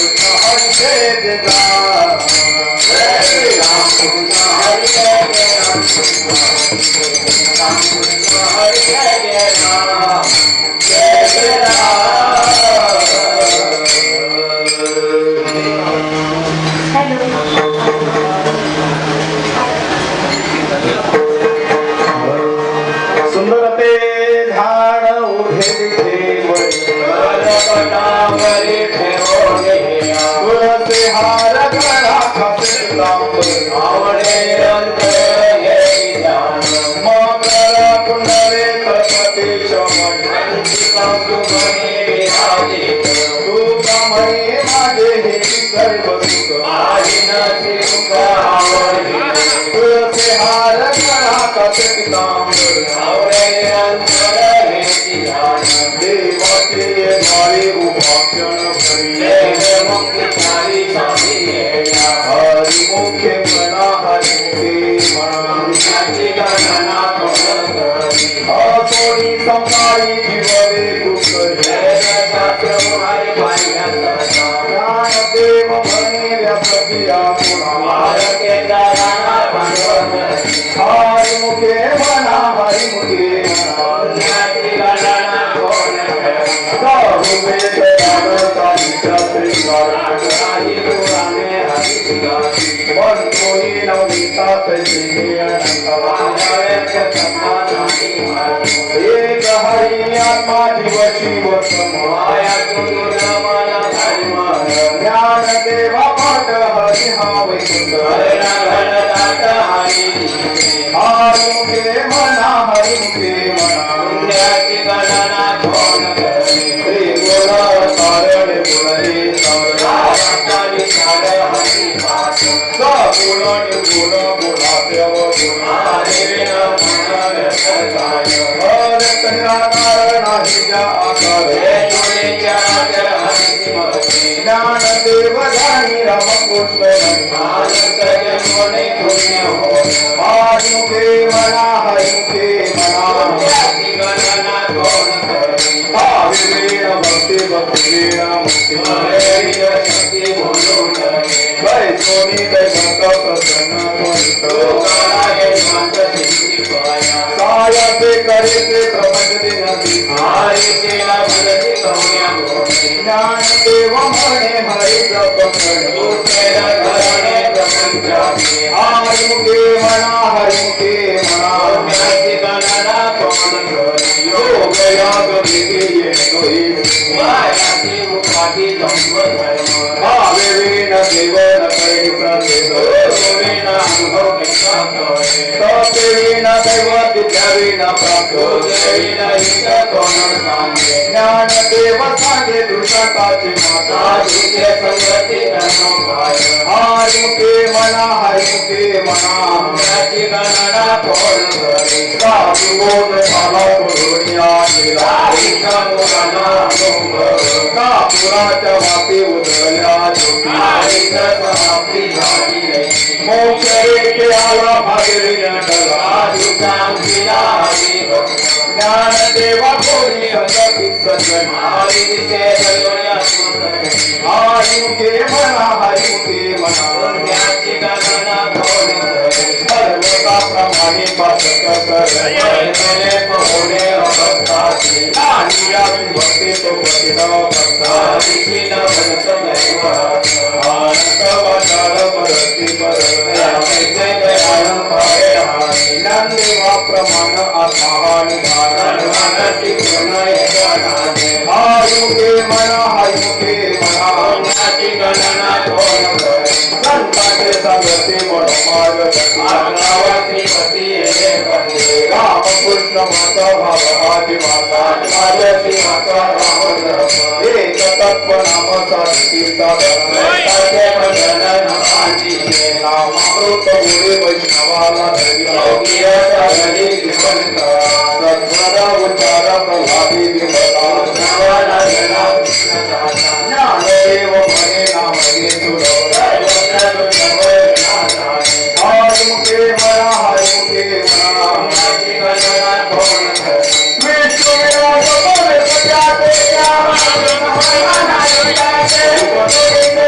Thank you.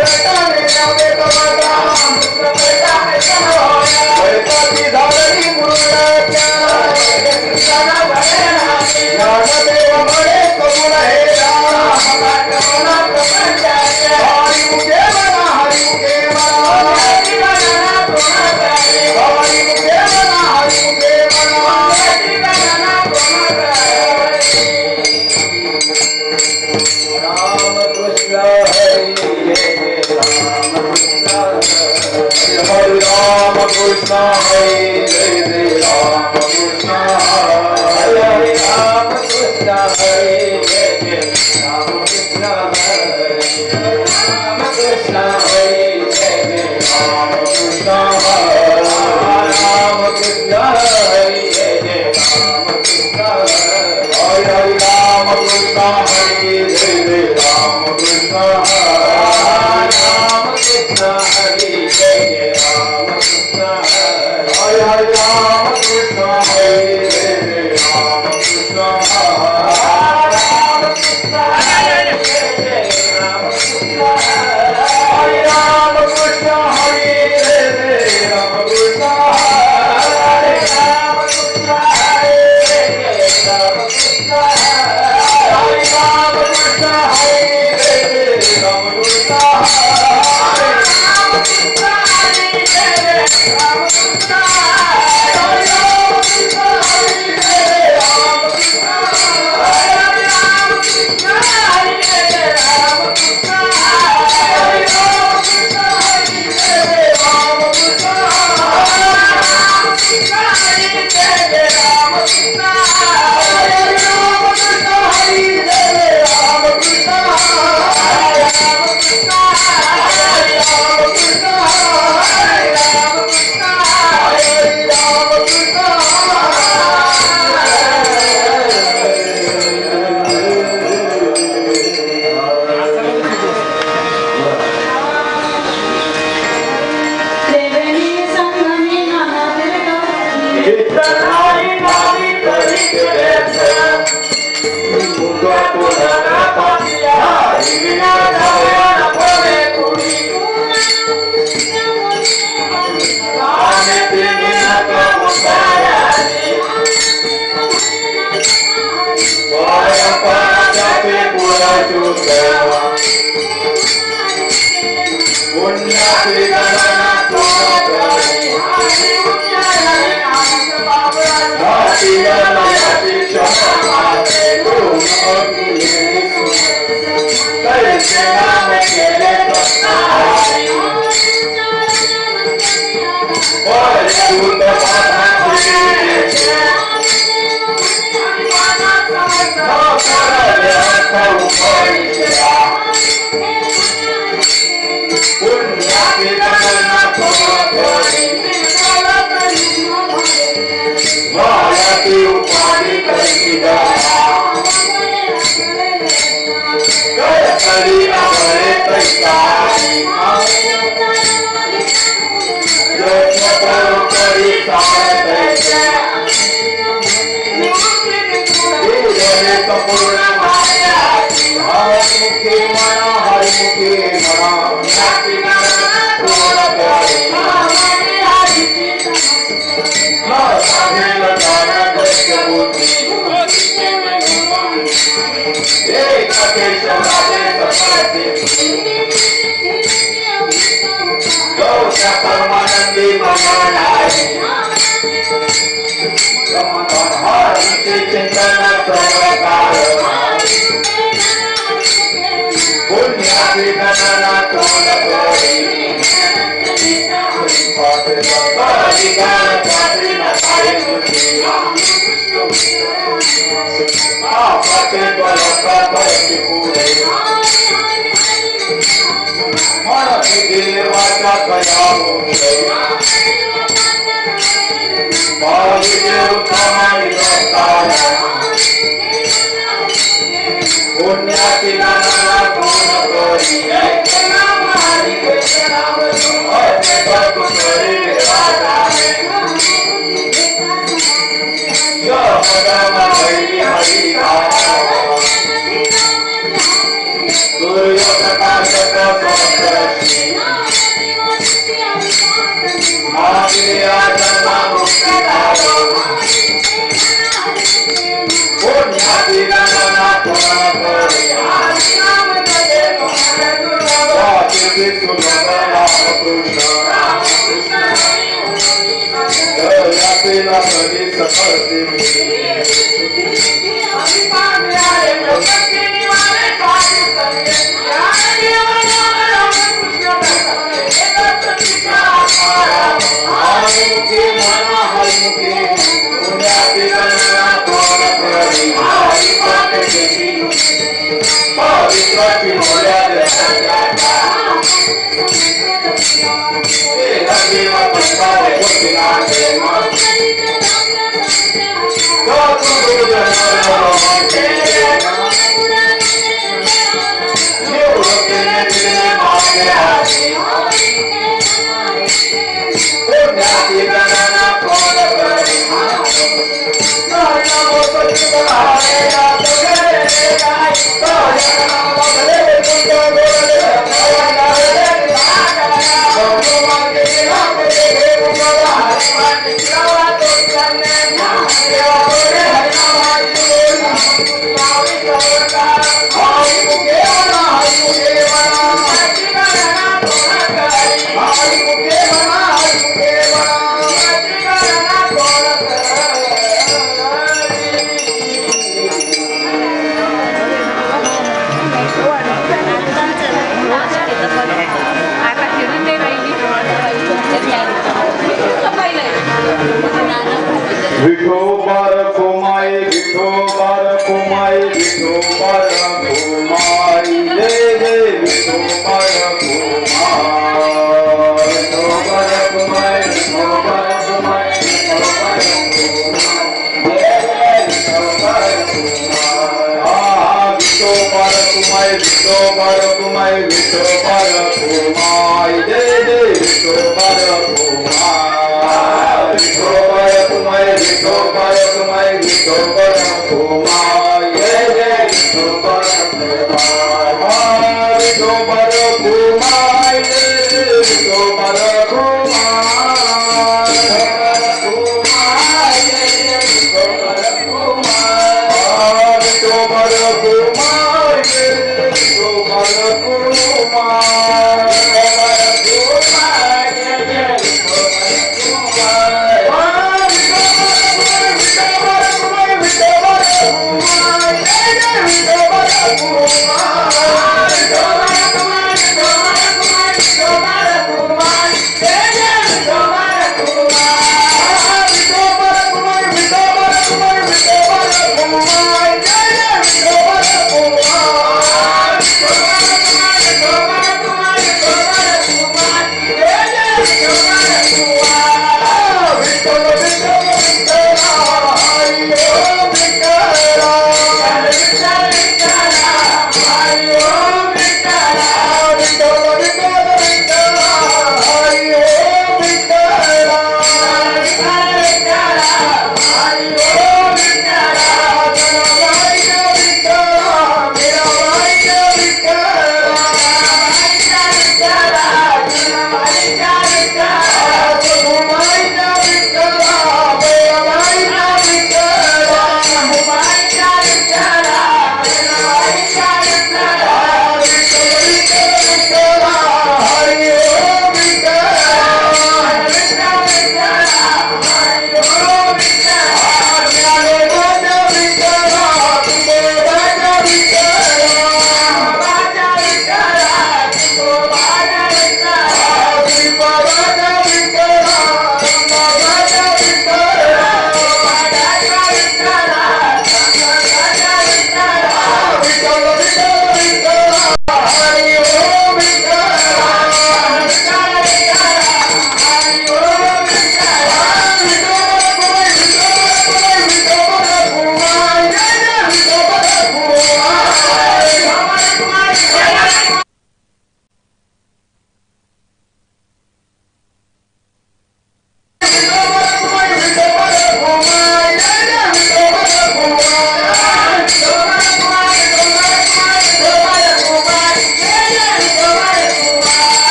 Krishna Hare Jai Jai Ram Krishna Hare Hare Ram Krishna Hare Jai Jai Ram Krishna Hare Ram Krishna Hare Jai Jai Ram Krishna Hare Ram Krishna Hare Jai Jai Ram Krishna Hare Hare Ram Krishna Hare Jai Jai Ram Krishna Hare Ram Krishna Hare Jai Jai Ram Krishna Hare Hare Ram Krishna Hare Jai Jai Ram Krishna Hare Ram Krishna Hare Jai Jai Ram Krishna Hare Ram Krishna Hare Jai Jai Ram Krishna Hare Ram Krishna Hare Jai Jai Ram Krishna Hare Ram Krishna Hare Jai Jai Ram Krishna Hare Ram Krishna Hare Jai Jai Ram Krishna Hare Ram Krishna Hare Jai Jai Ram Krishna Hare Ram Krishna Hare Jai Jai Ram Krishna Hare Ram Krishna Hare Jai Jai Ram Krishna Hare Ram Krishna Hare Jai Jai Ram Krishna Hare Ram Krishna Hare Jai Jai Ram Krishna Hare Ram Krishna Hare Ram Krishna Hare Ram Krishna Hare Ram Krishna त्रिवेणी संगमे नाना तिलक इतराई नामी परिचय मुगा पुनरा पातिया विना धावया भवे कुड़ी आने तेने का मुसायानी वाया पारा पे पूरा चुकेवा पुण्य त्रिगणना तो करी हाथी उच्चारण आनंद बाबा हाथी गणना चमाते कैसे नाम केले कृष्णारी और दूत बाधा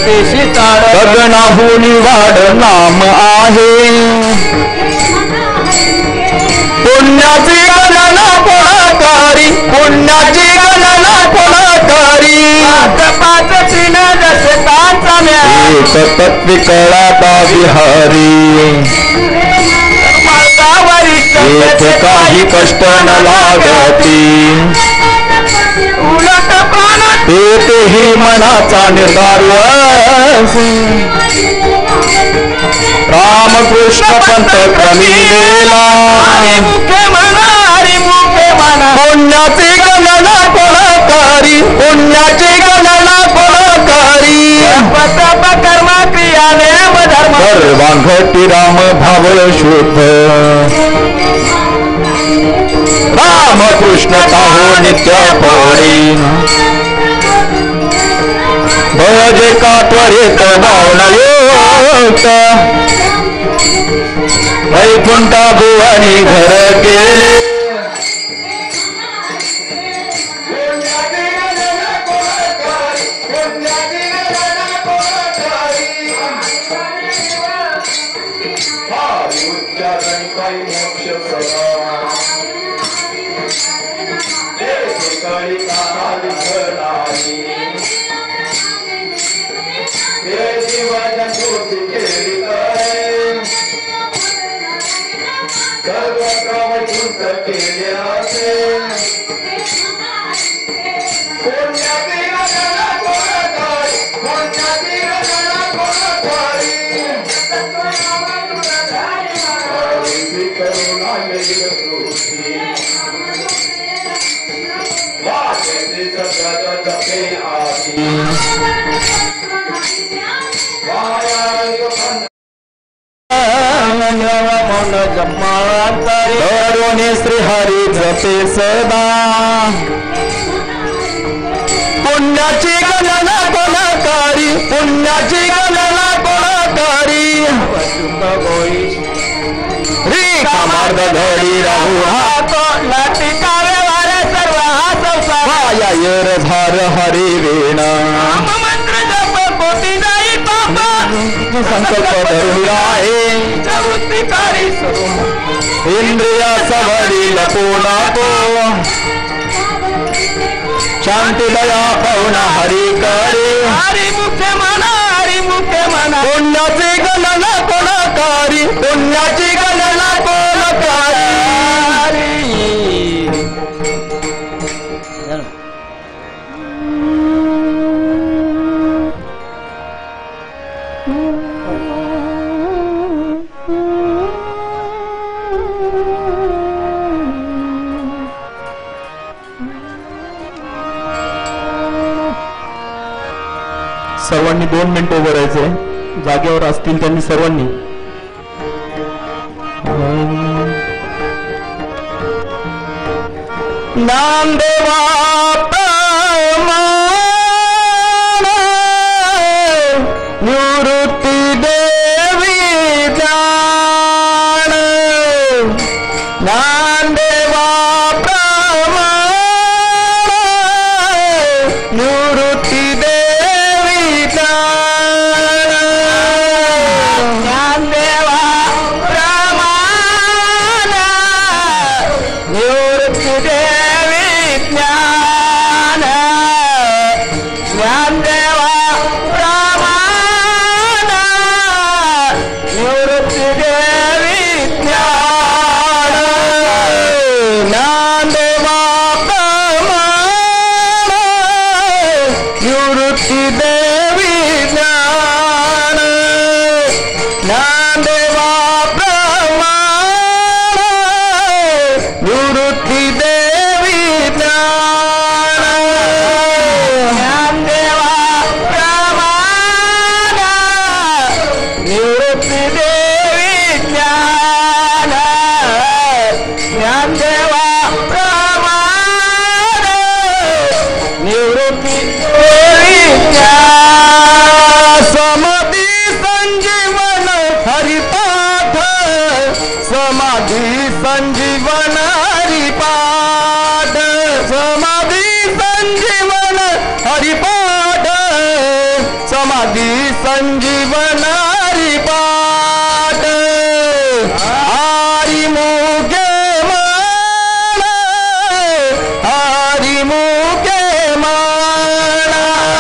तेशी ताड गगनाहून वाढ नाम आहे पुण्याची गणना कोणाकारी पुण्याची गणना कोणाकारी पाच तीन दशकांचा एक तत्वी कळाता विहारी येथे काही कष्ट न लागती उलट प्राण तेही मनाचा निर्धार रामकृष्ण पंत क्रमी गेला मुखे म्हणा हरी मुखे म्हणा पुण्याची गणना कोणाकारी पुण्याची गणना कोणाकारी तप कर्म क्रिया नेम धर्म सर्वांघटी राम भाव शुद्ध रामकृष्ण ताहो नित्य पौरी भज का त्वरित भावनयुक्त वैकुंठ भुवनी घर गेले श्री हरी जपे सदा पुण्याची गणना कोणाकारी पुण्याची गणना कोणाकारी रे कामार्ग घडी राहू हात नटिकावे वारे सर्व हा संसार माया येर झार हरी वेण मंत्र जप कोटी नाही बाबा संकल्प धरून आहे वृत्तिकारी इंद्रिया सवडील नको शांती दया पाहुणा हरी करे हरी मुखे म्हणा हरी मुखे म्हणा पुण्याची गणना कोणाकारी पुण्याची गणना कोणाकारी सर्वांनी 2 मिनिटं उभं राहायचंय जागेवर असतील त्यांनी सर्वांनी नामदेवा निवृत्ती देवी जाण नामदेवा निवृत्ती देवी जाण ज्ञानदेवा प्रमाण निवृत्ती देवी ज्ञान ज्ञानदेवा प्रमाण निवृत्ती देवी ज्ञान नामदेवा निवृत्ती देवी ज्ञान नामदेवा प्रमाण निवृत्ती देवी ज्ञान ज्ञानदेवा प्रमाण निवृत्ती देवी ज्ञान ज्ञानदेवा प्रमाण निवृत्ती देवी ज्ञान समाधी संजीवन हरिपाठ समाधी संजीवन हरिपाठ समाधी संजीवन हरिपाठ समाधी समाधी संजीवनारी पाठ हरी मुखे माना हरी मुखे माना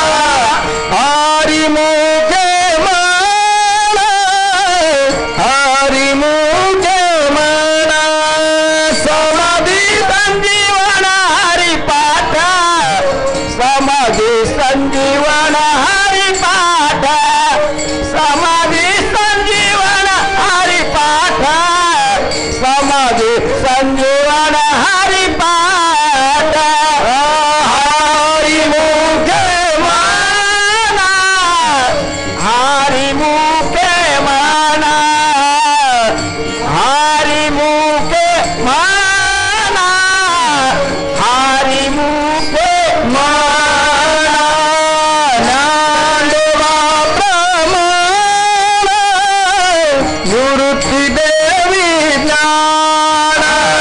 हरी मुखे माना हरी मुखे माना समाधी संजीवन हरि पाठ समाधी संजीवन हरि पाठ समाधी संजीवन हरि पाठ समाधी संजीवन हरि पाठ हरि मुखे माना हरि मुखे माना हरि मुखे माना हरि मुखे माना नांदवा प्रमाण निवृत्ती देवी ज्ञान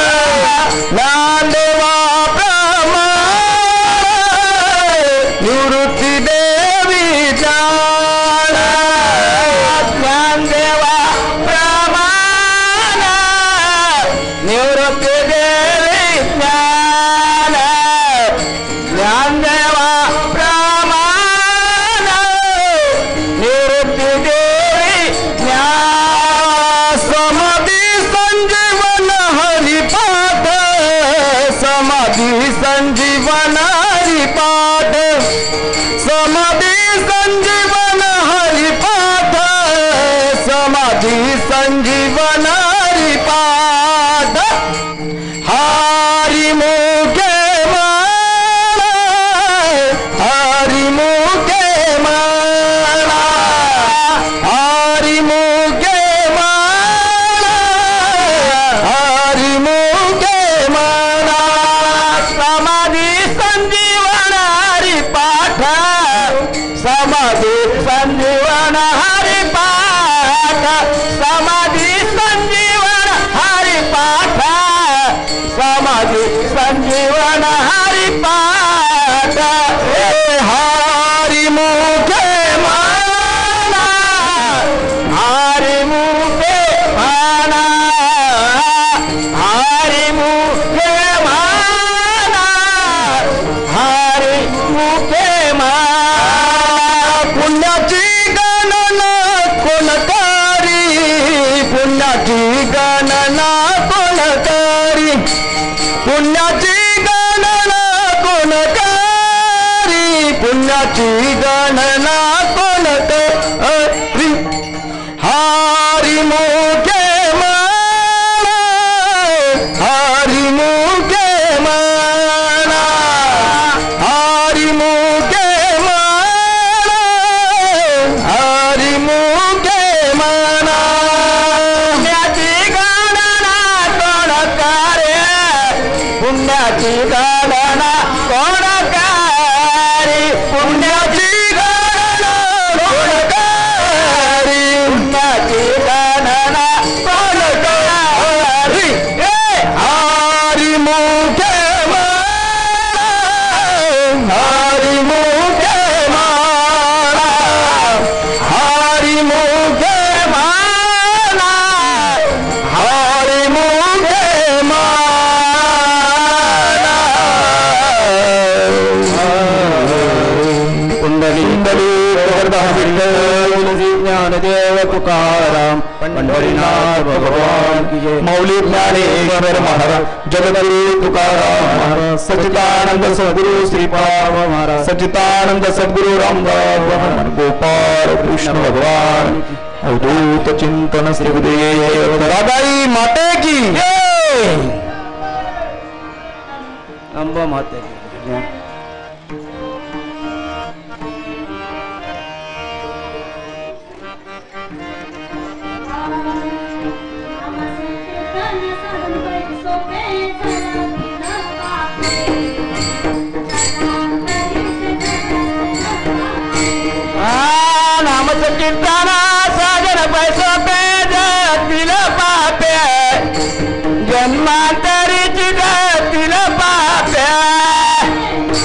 नांदवा प्रमाण निवृत्ती देवी ज्ञान ज्ञानदेवा प्रमाण निवृत्ती देवी ज्ञान ज्ञानदेवा प्रमाण निवृत्ती देवी ज्ञान समाधी संजीवन हरिपाठ समाधी संजीवन हरिपाठ समाधी संजीवन हरिपाठ समाधी संजीवन हरिपाठ हरि मुखे माना हरि मुखे माना हरि मुखे माना हरि मुखे माना समाधी संजीवन हरि पाठ समाधी संजीवन हरि पाठ समाधी संजीवन हरि पाठ समाधी संजीवन हरि पाठ हरि मुखे माना हरि मुखे माना हरि मुखे माना हरि मुखे माना पुण्याची गणना कोण करी पुण्याची गणना कोण करी पुण्याची गणना कोण करी पुण्याची गणना कोण करी हरि मुखे माना हरि मुखे माना हरि मुखे माना हरि मुखे माना पुण्याची गणना कोण करे पुण्याची गणना कोण करी पुण्याची गणना कोण करी पुण्याची गणना कोण करी हरि मुखे माना हरि मुखे माना हरि मुखे माना हरि मुखे माना कुंडली ज्ञानदेव तुकाराम पंढरीनाथ भगवान की जय मौली ज्ञानेश्वर महाराज जगद्गुरु तुकाराम महाराज सच्चिदानंद सद्गुरु श्रीपाद महाराज सच्चिदानंद सद्गुरु रामदास भगवान गोपाल कृष्ण भगवान अवधूत चिंतन श्री गुरुदेव दादाई माते की जय अंबा माते की जय नाम कीर्तना सागर पैसो पे जातील पापे जन्मांतरीची जातील पापे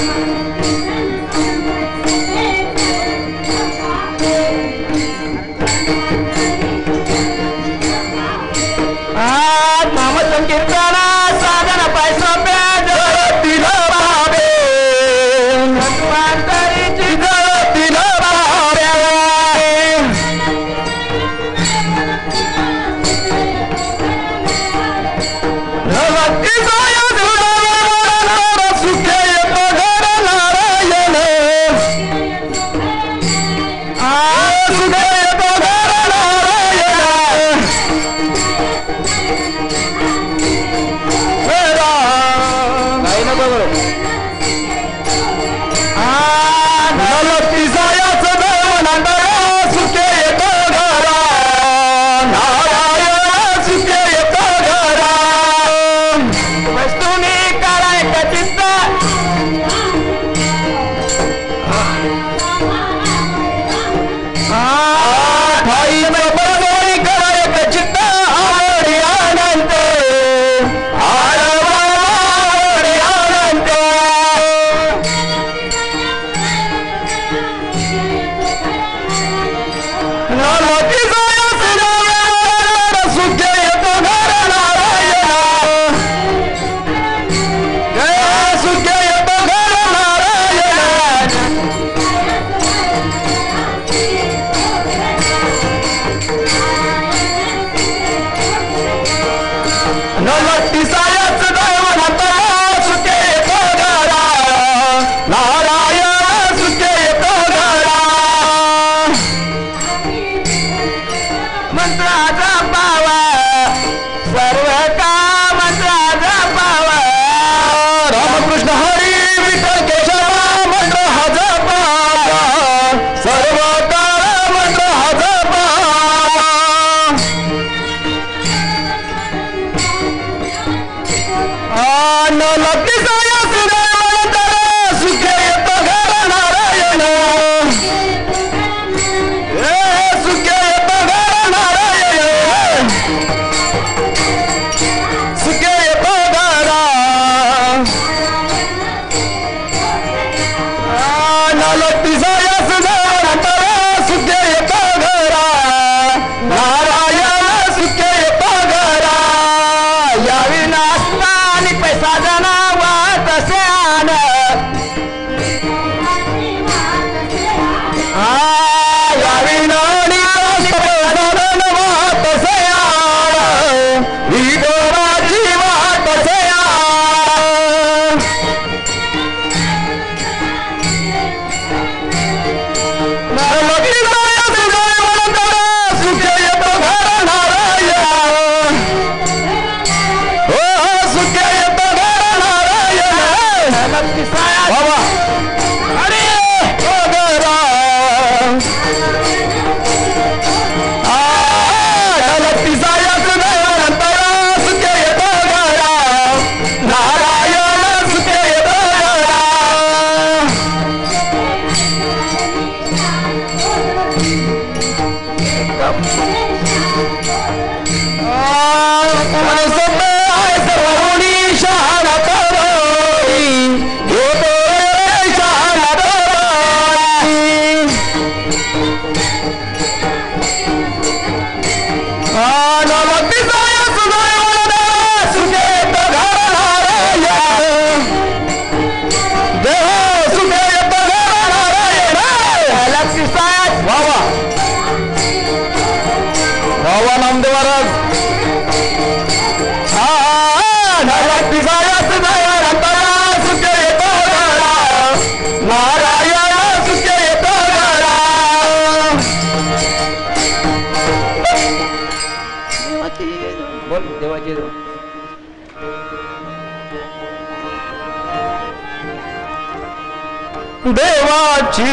देवाची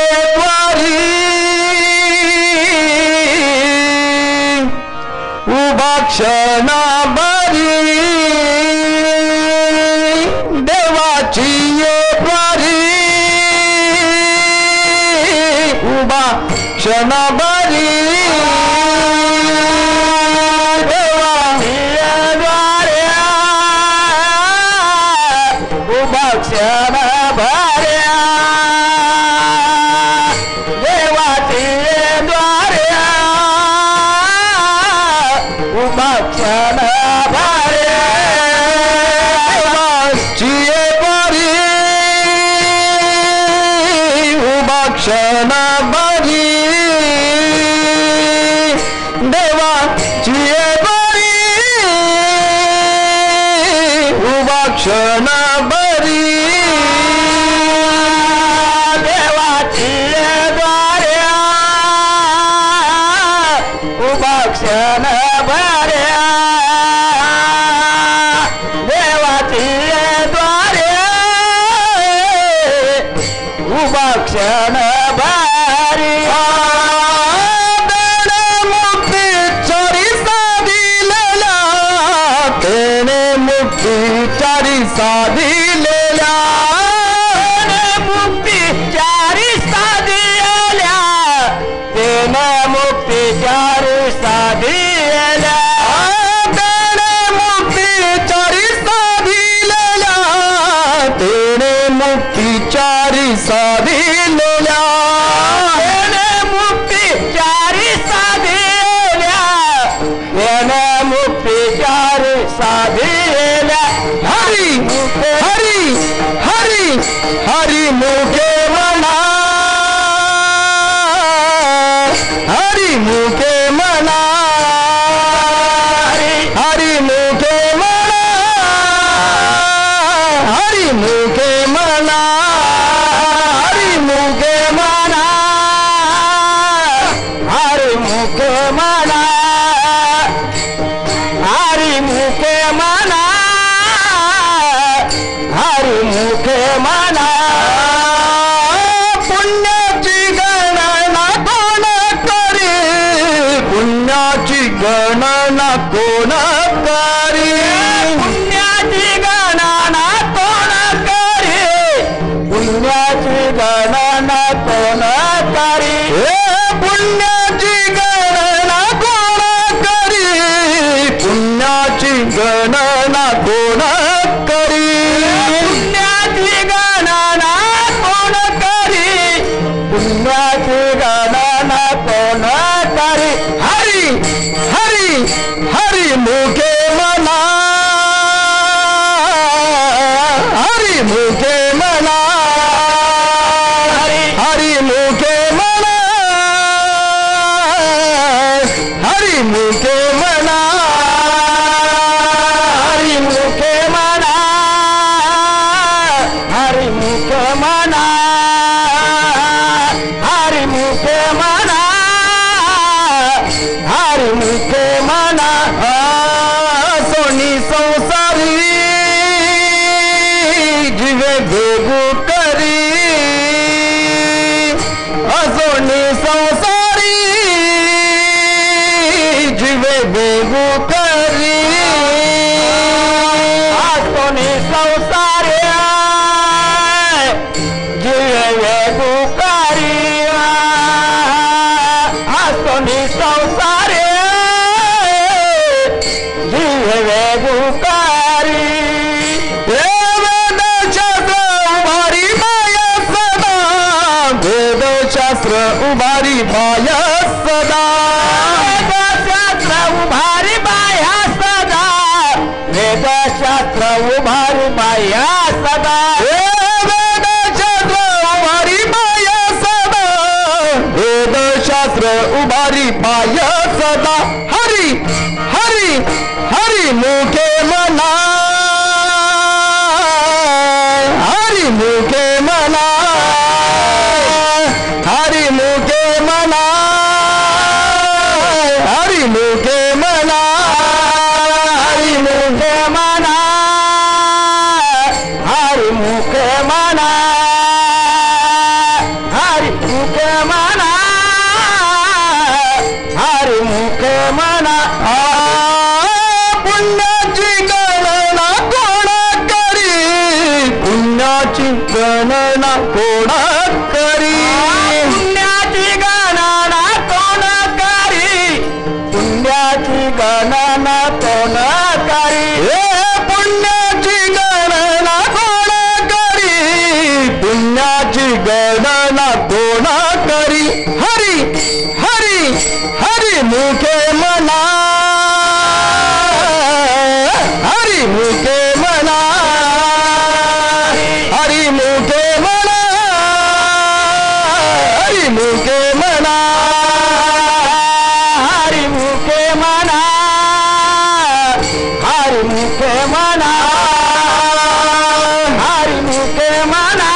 वारी उभा क्षणा बरी देवाची वारी उभा क्षणा बरी हरी हरी कोण करी पुण्याची गणना कोण करी पुण्याची गणना कोण करी हरी हरी हरी मुखे मना हरी मुखे मना हरी मुखे मना हरी मुखे मना हरी मुखे मना हरी मुखे मना हरी मुखे मना हरी मुखे मना सोनी संसारी जीवे भेगू करी सोनी संसारी जीवे भेगू करी सोनी संसारी जीवे भेगू करी सोनी संसारी जीवे भेगू करी वेदशास्त्र उभारी पाया सदा वेदशास्त्र उभारी पाया सदा वेदशास्त्र उभारी पाया सदा वेदशास्त्र उभारी पाया सदा वेदशास्त्र उभारी पाया सदा हरी हरी हरी मुखे मना हरी मुखे मना हरी मुखे मना हरी मुखे मना हरी मुखे मना हरी मुखे मना हरी मुखे मना हरी मुखे मना पुण्याची गणना कोण करी पुण्याची गणना कोण करी पुण्याची गणना कोण करी पुण्याची गणना कोण करी पुण्याची गणना कोण करी पुण्याची गणना कोण करी हरी हरी हरी मुखे मना हरी मुखे मना हरी मुखे मना हरी मुखे मना हरी मुखे मना हरी मुखे मना हरी मुखे मना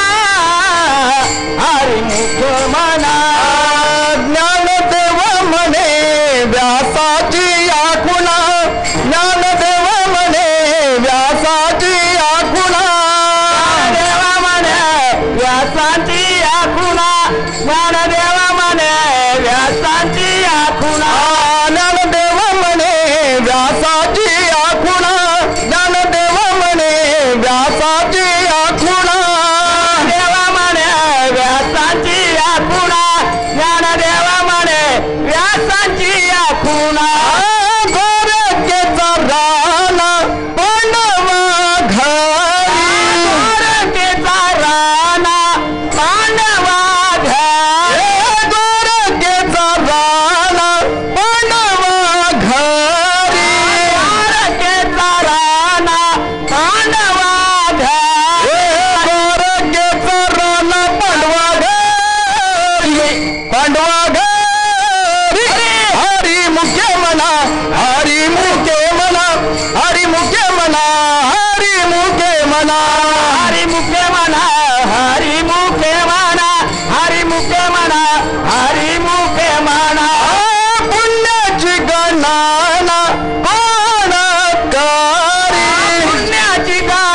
हरी मुखे मना ज्ञानदेव म्हणे व्यासाची आखुणा ज्ञानदेव म्हणे व्यासाची आखुणा देव म्हणे व्यासाची आखुणा ज्ञानदेव म्हणे व्यासाची आखुणा ज्ञानदेव म्हणे व्यासाची आखुणा ज्ञानदेव म्हणे व्यासाची आखुणा देव म्हणे व्यासाची आखुणा ज्ञानदेव म्हणे व्यासाची आखुणा गोरखेचा राणा पांडवा घरी गोरखेचा राणा पांडवा घरी गोरखेचा राणा पांडवा घरी गोरखेचा राणा पांडवा घरी गोरखेचा राणा पांडवा घरी पांडवा घरी हरी मुखे मना हरी मुखे मना हरी मुखे मना हरी मुखे मना हरी मुखे मना हरी मुखे मना हरी मुखे मना हरी मुखे मना पुण्याची गणना कोण करी पुण्याची गणना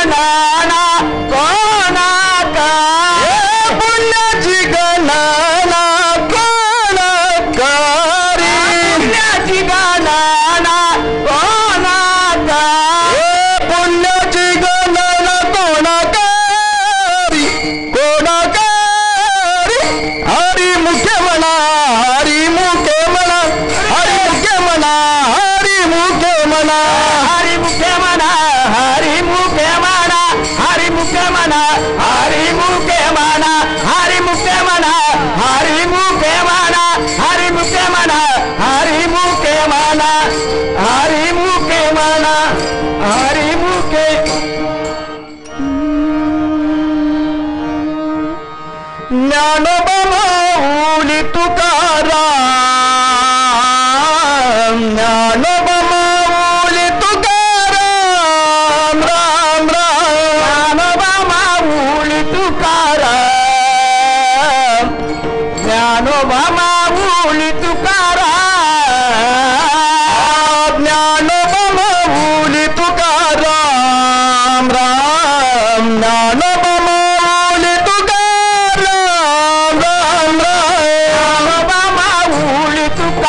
ज्ञानोबा माऊली तुकाराम राम राम ज्ञानोबा माऊली तुकाराम ज्ञानोबा माऊली तुकाराम ज्ञानोबा माऊली तुकाराम राम ज्ञानोबा माऊली तुकाराम राम ज्ञानोबा माऊली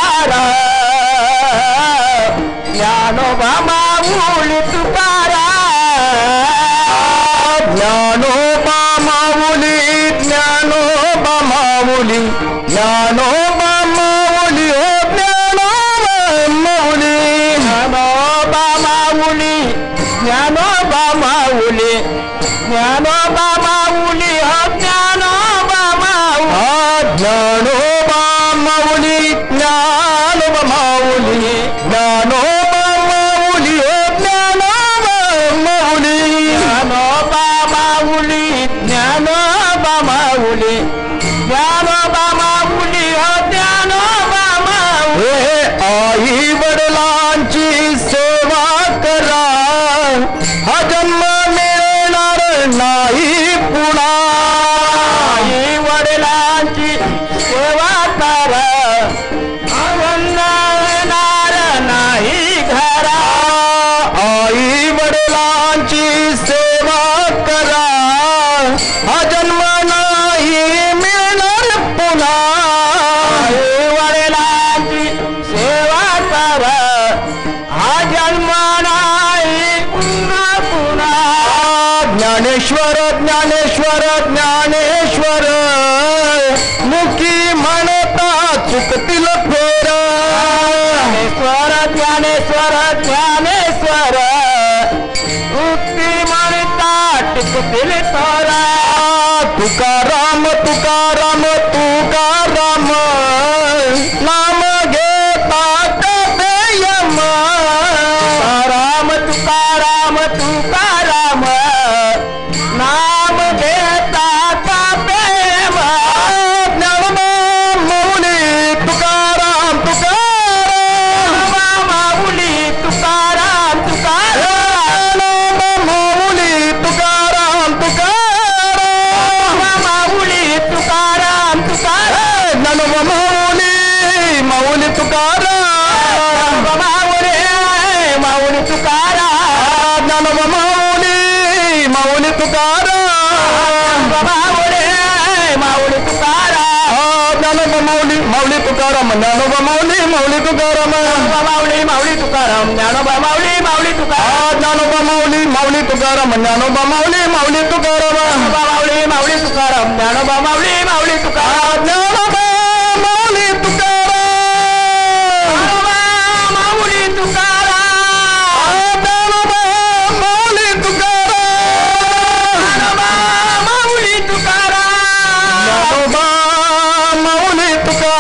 तुकाराम ज्ञानोबा माऊली तुकाराम ज्ञानोबा माऊली ज्ञानोबा माऊली ज्ञानोबा माऊली ओ ज्ञानोबा माऊली ज्ञानोबा माऊली ज्ञानोबा माऊली ज्ञानोबा माऊली हो ज्ञानोबा माऊली ज्ञानोबा माऊली ज्ञानोबा माऊली ज्ञानोबा माऊली ज्ञानोबा माऊली ज्ञानोबा माऊली हो ज्ञानोबा माऊली आई वडिलांची सेवा करा हा जन्म मिळणार नाही पुन्हा आई वडिलांची सेवा करा हा जन्म मिळणार नाही घरा आई वडिलांची सेवा करा हा जन्म नाही मिळणार पुन्हा आई वडिलांची सेवा करा हा जन्म नाही पुन्हा पुन्हा ज्ञानेश्वर ज्ञानेश्वर ज्ञानेश्वर मुखी म्हणता चुकतील फेर ज्ञानेश्वर ज्ञानेश्वर ज्ञानेश्वर मुक्ती म्हणता टिकतील थोरा तुकाराम तुकाराम तुकाराम नाम घेता कपेयम तुकाराम तुकाराम तुकाराम नाम घेता कपेयम ज्ञानोबा माऊली तुकाराम तुकाराम माऊली तुकाराम तुकाराम माऊली तुकाराम तुकाराम माऊली तुकाराम तुकाराम ज्ञानोबा माऊली माऊली तुकाराम माऊली माऊली तुकाराम ज्ञानोबा माऊली माऊली तुकाराम माऊली माऊली तुकाराम ज्ञानोबा माऊली माऊली तुकाराम ज्ञानोबा माऊली माऊली तुकाराम माऊली माऊली तुकाराम ज्ञानोबा माऊली माऊली तुकाराम ज्ञानोबा माऊली माऊली तुकाराम ज्ञानोबा माऊली माऊली तुकाराम माऊली माऊली तुकाराम ज्ञानोबा माऊली माऊली तुकाराम ज्ञानोबा माऊली तुकाराम माऊली तुकाराम ज्ञानोबा माऊली तुकाराम माऊली तुकाराम ज्ञानोबा माऊली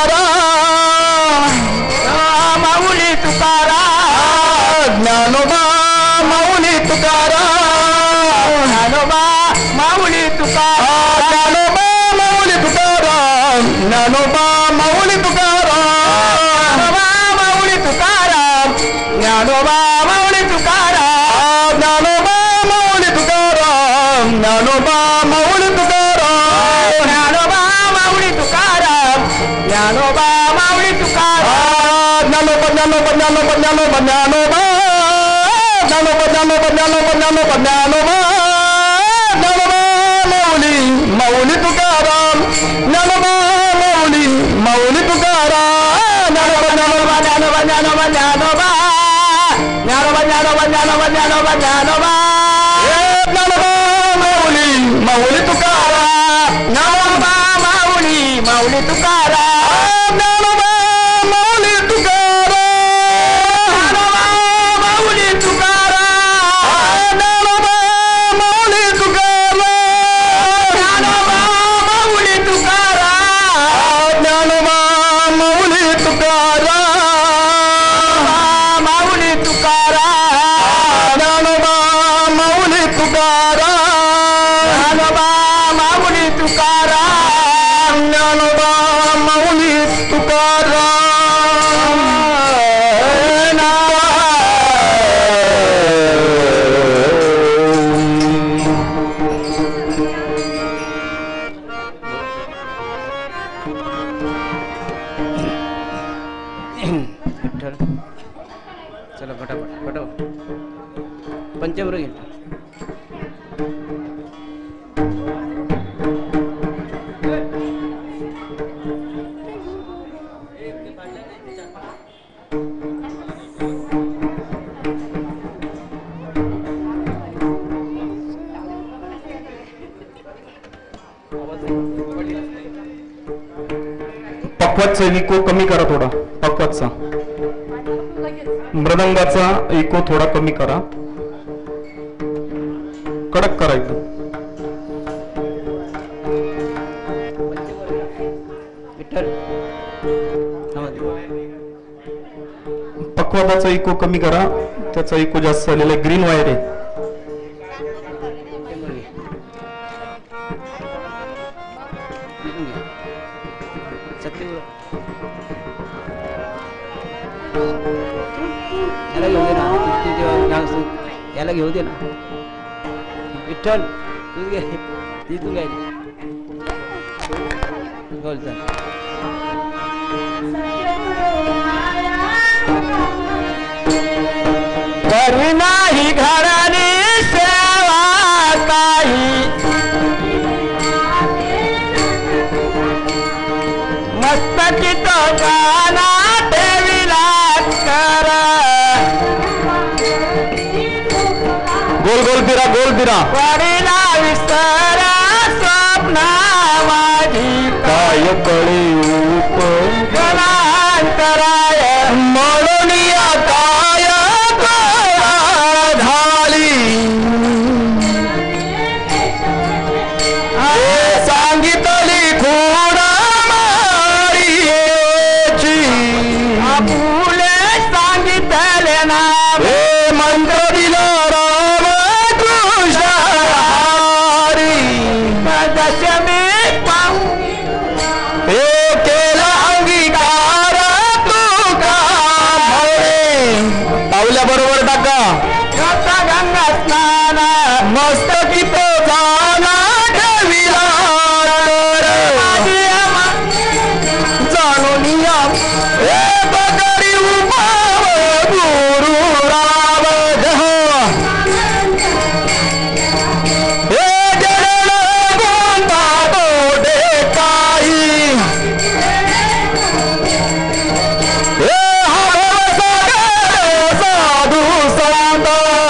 तुकाराम माऊली तुकाराम ज्ञानोबा माऊली तुकाराम ज्ञानोबा माऊली तुकाराम ज्ञानोबा माऊली तुकाराम ज्ञानोबा माऊली तुकाराम ज्ञानोबा माऊली तुकाराम ज्ञानोबा माऊली तुकाराम ज्ञानोबा माऊली तुकाराम ज्ञानोबा माऊली तुकाराम ज्ञानोबा ज्ञानोबा ज्ञानोबा ज्ञानोबा ज्ञानोबा ज्ञानोबा ज्ञानोबा ज्ञानोबा ज्ञानोबा ज्ञानोबा ज्ञानोबा माऊली माऊली तुकाराम ज्ञानोबा माऊली माऊली तुकाराम ज्ञानोबा ज्ञानोबा ज्ञानोबा ज्ञानोबा ज्ञानोबा ज्ञानोबा ज्ञानोबा ज्ञानोबा ज्ञानोबा ज्ञानोबा ज्ञानोबा माऊली माऊली तुकाराम ज्ञानोबा माऊली माऊली तुकाराम ज्ञानोबा माऊली तुकाराम ज्ञानोबा माऊली तुकाराम ज्ञानोबा माऊली तुकाराम ज्ञानोबा माऊली तुकाराम ज्ञानोबा माऊली तुकाराम माऊली तुकाराम ज्ञानोबा माऊली तुकाराम ज्ञानोबा माऊली तुकाराम ज्ञानोबा माऊली तुकाराम पक्वाचा इको कमी करा थोडा, पक्वाचा. मृदंगाचा इको थोडा कमी करा, कडक करा एकदम. पक्वाचा इको कमी करा, त्याचा इको जास्त झालेला आहे. ग्रीन वायर आहे. याला घेऊ दे ना विठ्ठल, तू घे तिथून घ्यायची बोलता. करी नाही घराने सेवा काही, मस्तकी तो गाना देवीला कर. गोल गोल फिरा, गोल फिरा. वडिला विसर स्वप्न माझी काय कळे गलांतराय म्हणून या काय झाली. सांगितली खूण मारीची, फुले सांगितले ना हे मंत्र दिला राम कृष्ण हरी. दशमी हे केला अंगीकार तू का पावल्या बरोबर टाका. गंगा स्नान मस्तकी तो जाना ठेविला जाणून या. हे बकरी उभाव गुरु राव हे जडण गोंधा तोडे काही. हे हवस साधू संत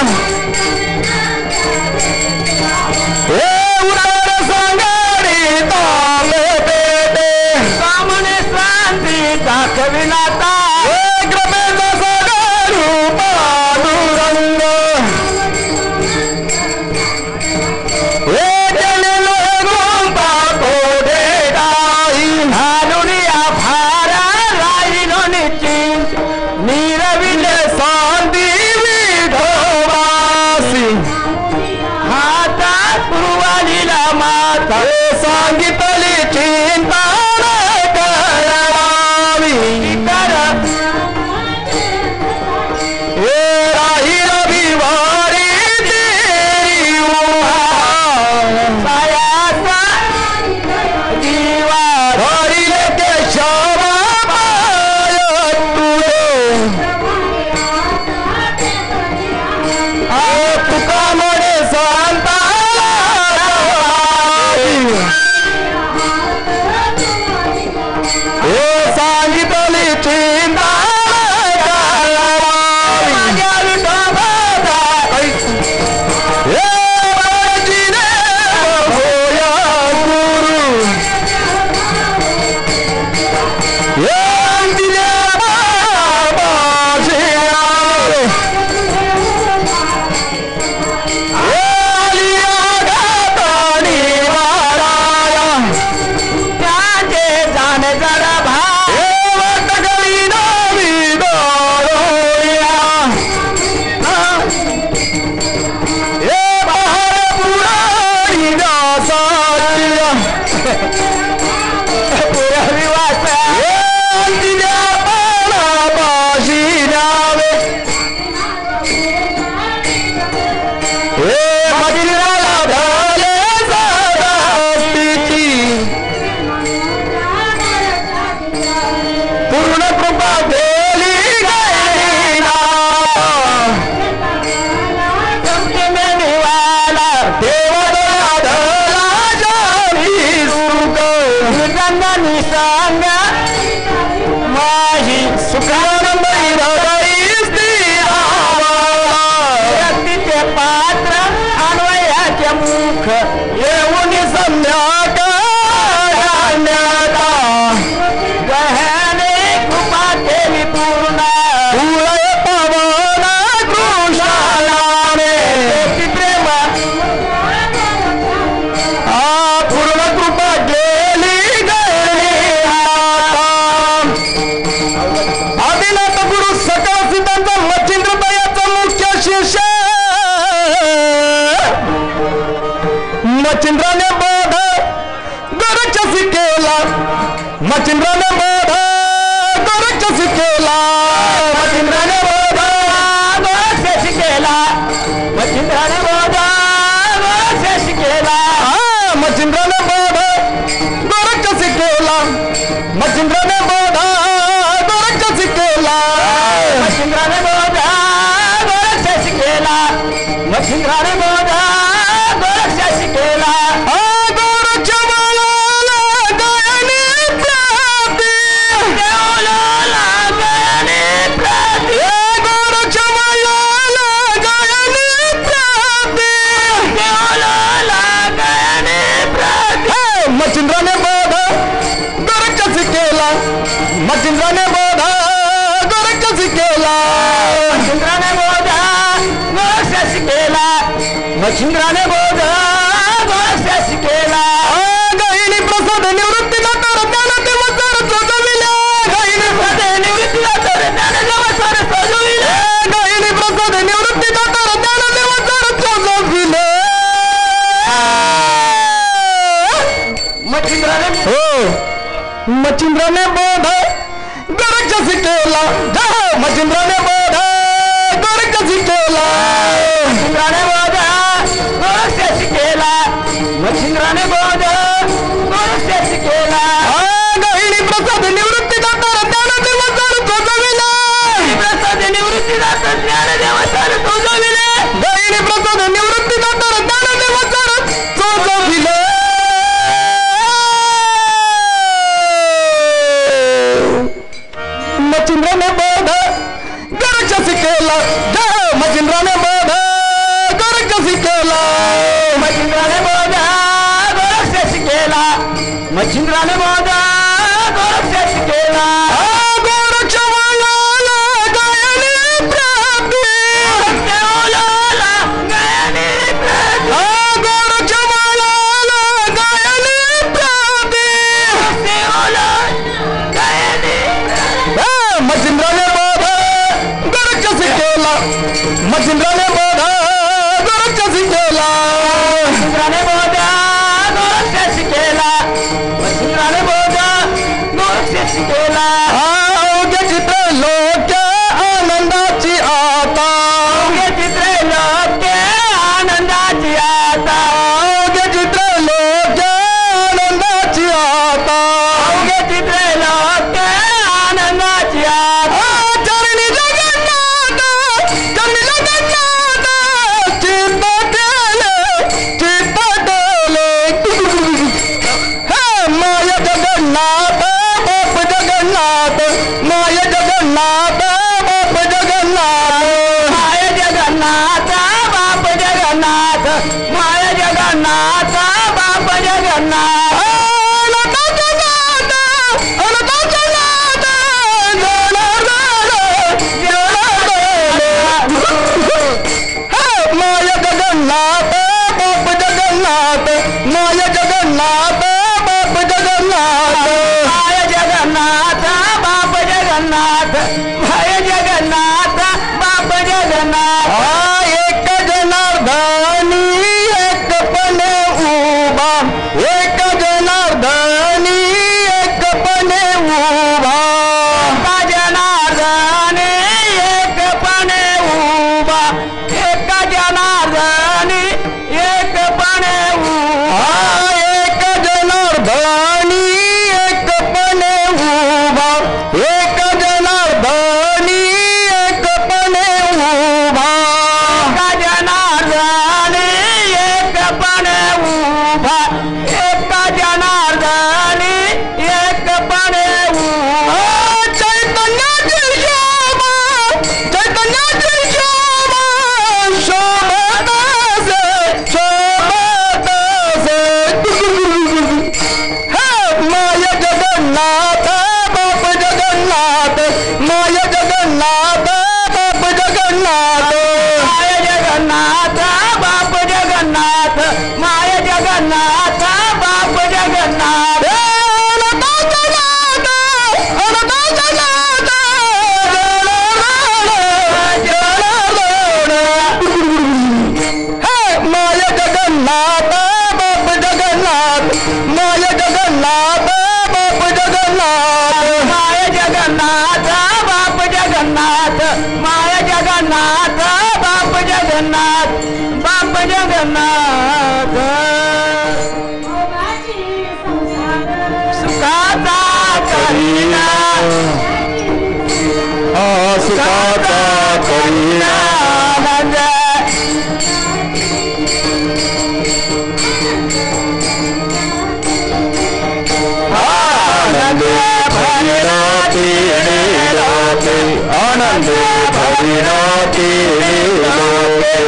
हे उरार सांगडी तांबे पेटे सामने शांती दाखविलाता हे क्रमेचा सगळ रूप पांडुरंग. हे केलेलं गोंधा तोडे काही. हालुनिया फारा राहिलो निश्चिंत नीरविले शांती विठोबासी. हातात पुरवालीला माता हे सांगितली चिंता न करावी. कर हे राहील बिवारी तेरी उभा. पायाचा जीवा धरिल केशव पाय तुझे. तुका म्हणे सांता हे सांगितली चिंता येऊन सम्यक मच्छिंद्राने बोध गोरक्षस केला मच्छिंद्राने बोध गोरक्षस केला मच्छिंद्राने बोध गोरक्षस केला मच्छिंद्राने बोध गोरक्षस केला मच्छिंद्राने बोध गोरक्षस केला मच्छिंद्राने बोध गोरक्षस केला मच्छिंद्राने बोध गोरक्षस केला मच्छिंद्राने बोध गोरक्षस केला मच्छिंद्राने बोध गोरक्षस केला मच्छिंद्राने बोध गोरक्षस केला मच्छिंद्राने बोध गोरक्षस केला मच्छिंद्राने बोध गोरक्षस केला गहिणी प्रसाद निवृत्ती तर ज्ञानदेव सर सजविले गहिणी प्रसाद निवृत्ती तर ज्ञानदेव सर सजविले गहिणी प्रसाद निवृत्ती तर ज्ञानदेव सर सजविले मच्छिंद्राने बोध गोरक्षस केला मच्छिंद्राने बोध गोरक्षस केला मच्छिंद्राने बोध गोरक्षस केला मच्छिंद्राने बोध गोरक्षस केला गहिणी प्रसाद निवृत्ती दाता ज्ञानदेव सर सजविले प्रसाद निवृत्ती दाता ज्ञानदेव सर सजविले गहिणी प्रसाद निवृत्ती दाता ज्ञानदेव सर सजविले मच्छिंद्राने बोध गोरक्षस केला मच्छिंद्राने बोध गोरक्षस केला मच्छिंद्राने बोध गोरक्षस केला मच्छिंद्राने बोध गोरक्षस केला गोरक्ष वाला गयानी प्राप्ती केवलाला गयानी प्राप्ती गोरक्ष वाला गयानी प्राप्ती केवला गयानी मच्छिंद्राने बोध गोरक्षस केला मच्छिंद्राने बोध गोरक्षस केला मच्छिंद्राने बोध गोरक्षस केला मच्छिंद्राने बोध गोरक्षस केला अवघे चित्र लोक आनंदाची आता अवघे चित्र लोक आनंदाची आता अवघे चित्र लोक आनंदाची आता अवघे चित्र लोक आनंदाची आता चरणी जगन्नाथ चरणी जगन्नाथ चित्त केले हे माया जगन्नाथ बाप जगन्नाथ माया जगन्नाथ बाप जगन्नाथ माया जगन्नाथ बाप जगन्नाथ माया जगन्नाथ बाप जगन्नाथ माया जगन्नाथ बाप जगन्नाथ माया जगन्नाथ बाप जगन्नाथ माया जगन्नाथ बाप जगन्नाथ माया जगन्नाथ बाप जगन्नाथ एक जनार्दनी एक पण उभा एक जन करीना सुखाचा करीना आनंद भरिराती लोके आनंद भरिराती लोके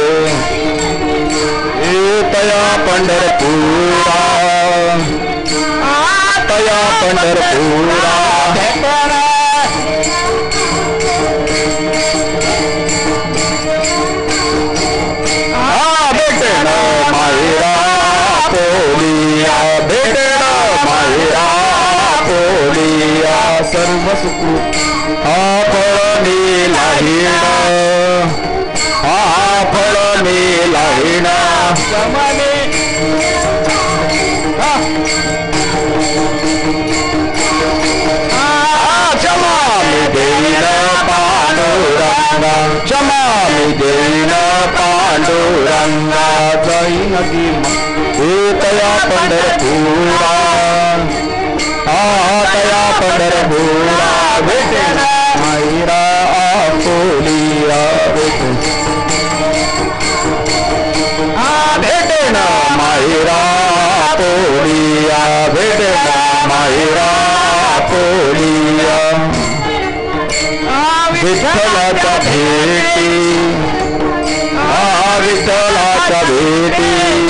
तया पंढरपुरा तया पंढरपुरा भेटण मायरा पोलिया भेटण मायरा पोलिया सर्व सुख फळणी लाहीण फळणी लाहीण समने क्षमा मी देईन पांडुरंगा क्षमा मी देईन पांडुरंगा जाईन की तया पंढरपुरा तया पंढरपुरा भेटेन मायरा पोलिया भेटेन भेटेन मायरा पोलिया भेटेन मायरा पोलिया विठ्ठलाच्या भेटी विठ्ठलाच्या भेटी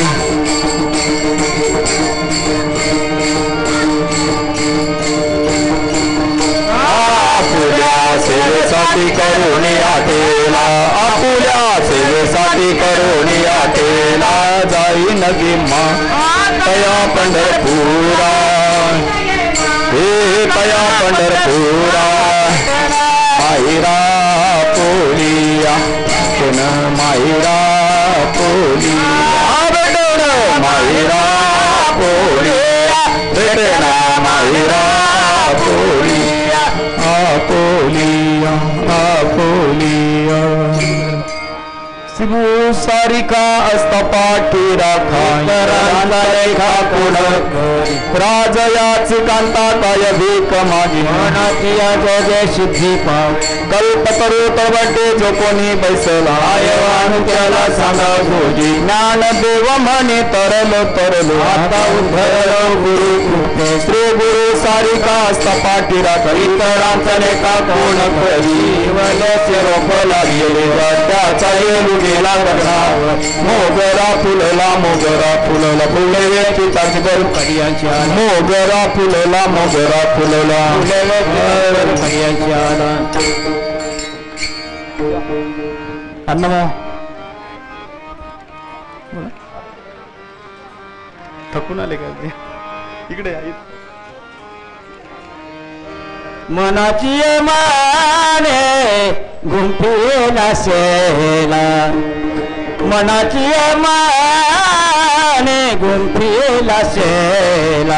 सेवेसाठी करून आटेला आपुल्या सेवेसाठी करून आटेला जाईन गिम्मा तया पंढरपुरा हे तया पंढरपुरा मायरा पोलिया कोण मायरा पोलिया भेटण मायरा पोलिया भेटण मायरा पोलिया आपोलिया आपोलिया शिवू सारिका असतपाठी राखा रेखा कोण राजयाच कांता काय भीक मागी मनातिया जय सिद्धी पाव कल्पतरू तळवटे जो कोणी बैसला आयवान त्याला सांगा जोजी ज्ञान देव म्हणे तरलो तरलो आता उद्धर गुरु कृपे श्री गुरु सारिका असतपाठी राखा इतरांचा लेखा कोण करी वल्याचे रोप लागलेले त्याचा येलू गेला मोगरा फुलला फुले वेची चाचगर कडियांची मोगरा फुलला फुले कडियांची आला अण्णा थकून आले का इकडे मनाची माने गुंफेला सेला मनाची माने गुंफेला सेला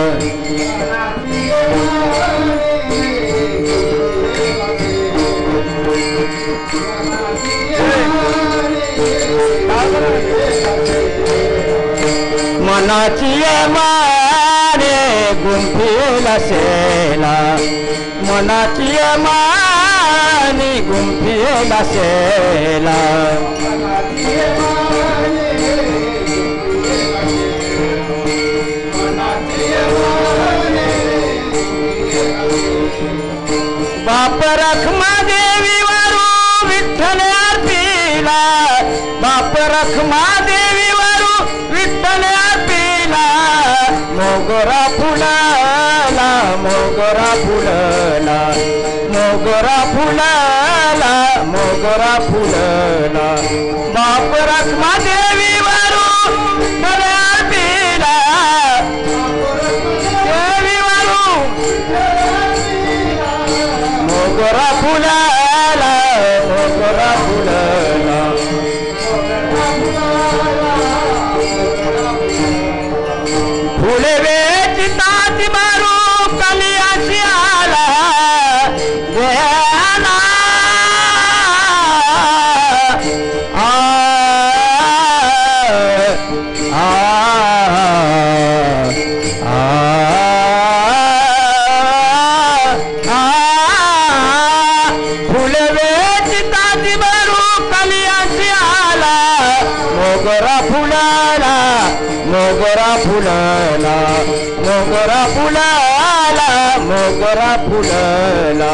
मनाची माने गुंफेला सेला मनाची माने गुंफेला सेला बाप रखमा देवी वारू विठ्ठल आरतीला बाप रखमा देवी वारू विठ्ठल आरतीला मोगरा फुलाला मोगरा फुलला मोगरा फुलाला मोगरा फुलला बाप रखमा देवी वारू विठ्ठल आरतीला देवी वारू मोगरा फुलाला मोगरा फुलला फुले वेची ताती मारू कलियाची आला देना फुलाला मोगरा फुलला मोगरा फुलला मोगरा फुलला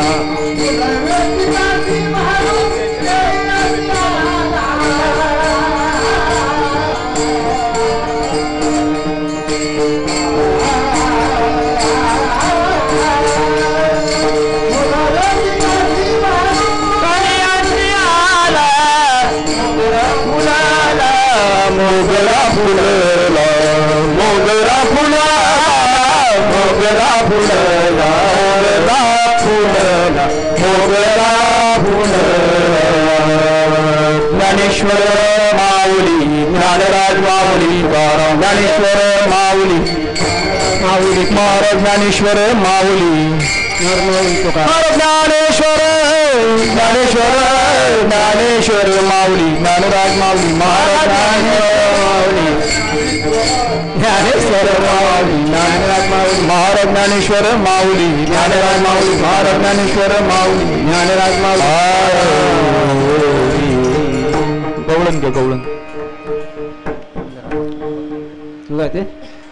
मोगरा फुलला मोगरा फुलला मोगरा फुलला फुलला मोगरा फुलला ज्ञानेश्वर माऊली ज्ञानराज माऊली ज्ञानेश्वर माऊली माऊली महाराज ज्ञानेश्वर माऊली ज्ञानेश्वर ज्ञानेश्वर ज्ञानेश्वर माऊली ज्ञानराज माऊली महाराज ज्ञानेश्वर माऊली ज्ञानराज माऊली महाराज ज्ञानेश्वर माऊली ज्ञानराज माऊली महाराज ज्ञानेश्वर माऊली ज्ञानराज माऊली गवळण घे गवळण तुला ते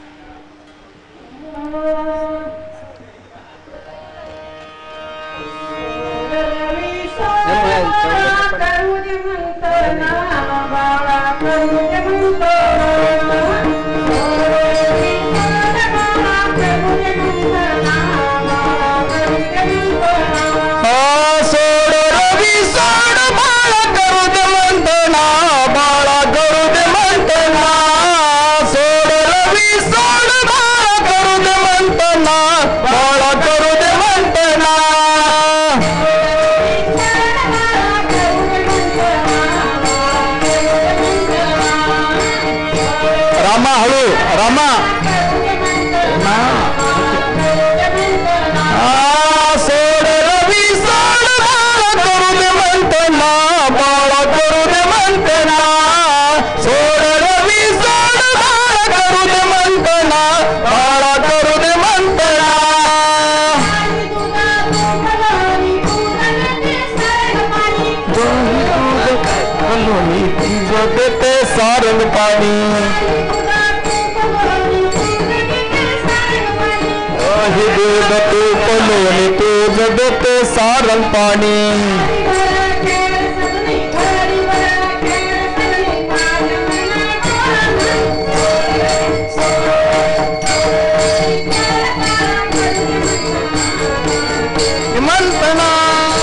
सारंग पाणी दूध तू पलोनी तू जगते सारंग पाणी मंतना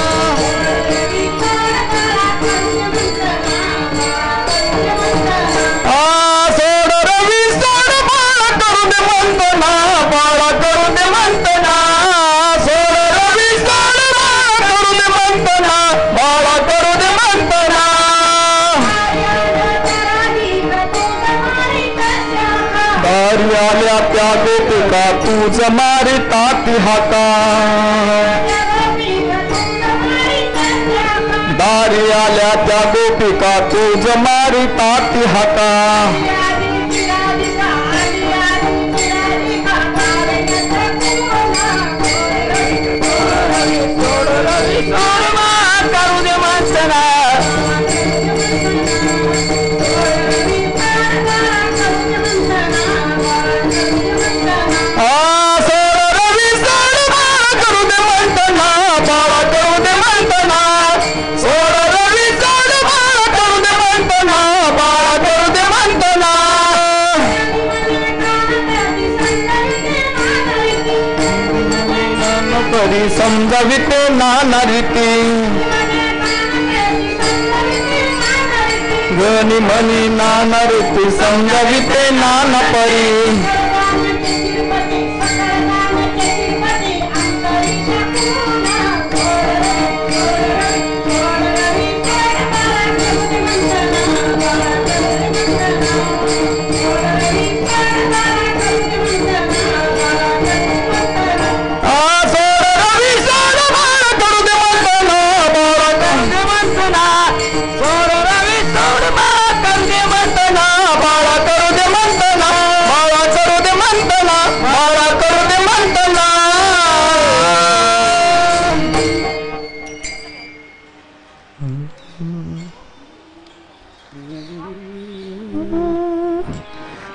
आल्या त्या गोपिका तूच मारी ताती हाका दारी आल्या त्या गोपिका तूच मारी ताती हाका करू दे माणसाला समजाविते नाना रीती गणी मनी नाना रीती समजाविते नाना परी बाळा करू दे मंतना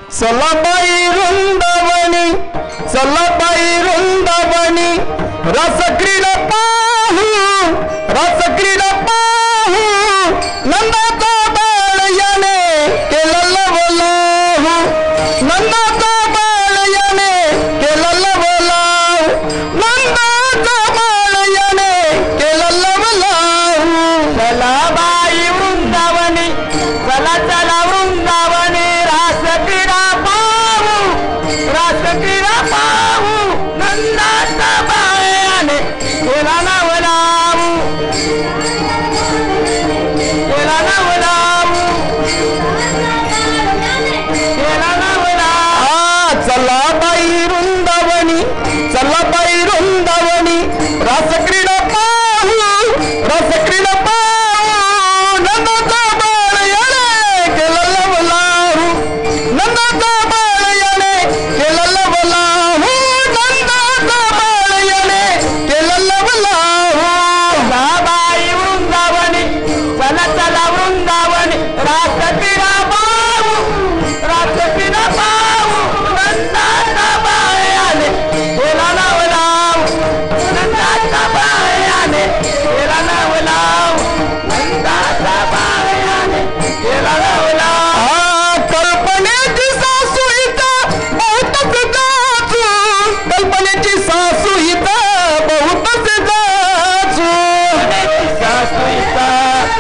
सलाबाई वृंदावनी सलाबाई वृंदावनी रसक्रीडा पाहू रसक्रीडा पाहू नंदाचा बाळ याने केलं लवलाहू नंदाचा बाळ याने केलं लवलाहू नंदाचा बाळ याने केलं लवलाहू सलाबाई वृंदावनी चला चला वृंदावनी रासक्रीडा पाहू रासक्रीडा पाहू नंदाचा बाळ याने केलं लवलाहू केलं लवलाहू केलं लवलाहू चला बाई वृंदावनी चला बाई वृंदावनी रासक्रीडा पाहू रासक्रीडा पाहू नंदाचा बाळ याने केलं लवलाहू नंदाचा बाळ याने केलं लवलाहू नंदाचा बाळ याने केलं लवलाहू बाई वृंदावनी चला चला वृंदावनी रासक्रीडा पाहू रासक्रीडा पाहू नंदाचा बाळ याने केलं लवलाहू नंदाचा बाळ याने केलं लवलाहू नंदाचा बाळ याने केलं लवलाहू कल्पनेची सासू हिता बहुतच जाचू कल्पनेची सासू हिता बहुतच जाचू सासू हिता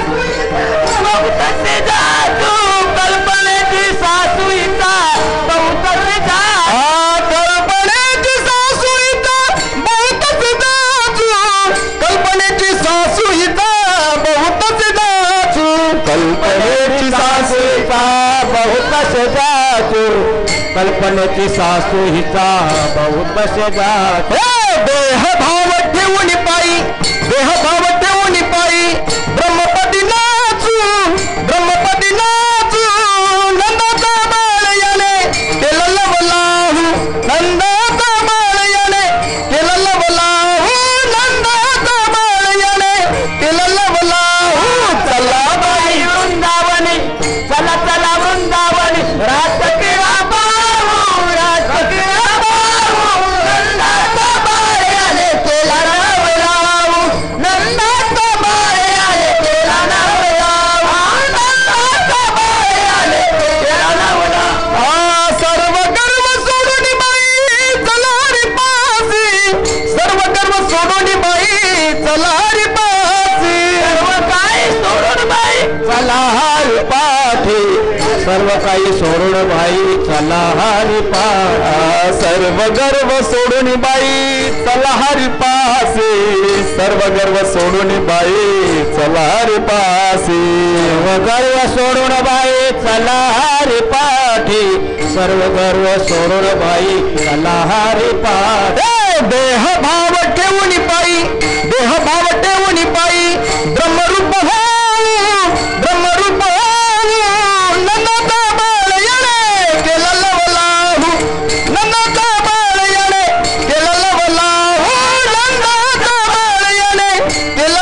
बहुतच जाचू कल्पनेची सासू हिता बहुतच जाचू कल्पनेची सासू हिता बहुतच जाचू कल्पनेची सासू हिता बहुतच जाचू कल्पनेची सासू हिता बहुतच जाचू कल्पनेची सासू हिता बहुतच जाचू देह भाव ठेवून पायी देह भाव ठेवून पायी ब्रह्मपदी नाचू ब्रह्मपदी नाचू नंदाचा बाळ याने केलं लवलाहू नंदाचा बाळ याने केलं लवलाहू नंदाचा बाळ याने केलं लवलाहू चला बाई वृंदावनी चला चला वृंदावनी रासक्रीडा पाहू रासक्रीडा पाहू नंदाचा बाळ याने केलं लवलाहू नंदाचा बाळ याने केलं लवलाहू नंदाचा बाळ याने केलं लवलाहू सर्व गर्व सोडून बाई चला रे पासी सर्व गर्व सोडून बाई चला रे पासी सर्व काही सोडून बाई चला हरी पाठी सर्व काही सोडून बाई चला हरी पाठी सर्व गर्व सोडून बाई चला हरी पासी सर्व गर्व सोडून बाई चला हरी पासी सर्व गर्व सोडून बाई चला हरी पाठी सर्व गर्व सोडून बाई चला हरी पाठी देह भाव ठेवून पायी देह भाव ठेवून पायी ब्रह्मरूप ब्रह्मरूप नंदाचा बाळ याने केलं लवलाहू नंदाचा बाळ याने केलं लवलाहू नंदाचा बाळ याने केलं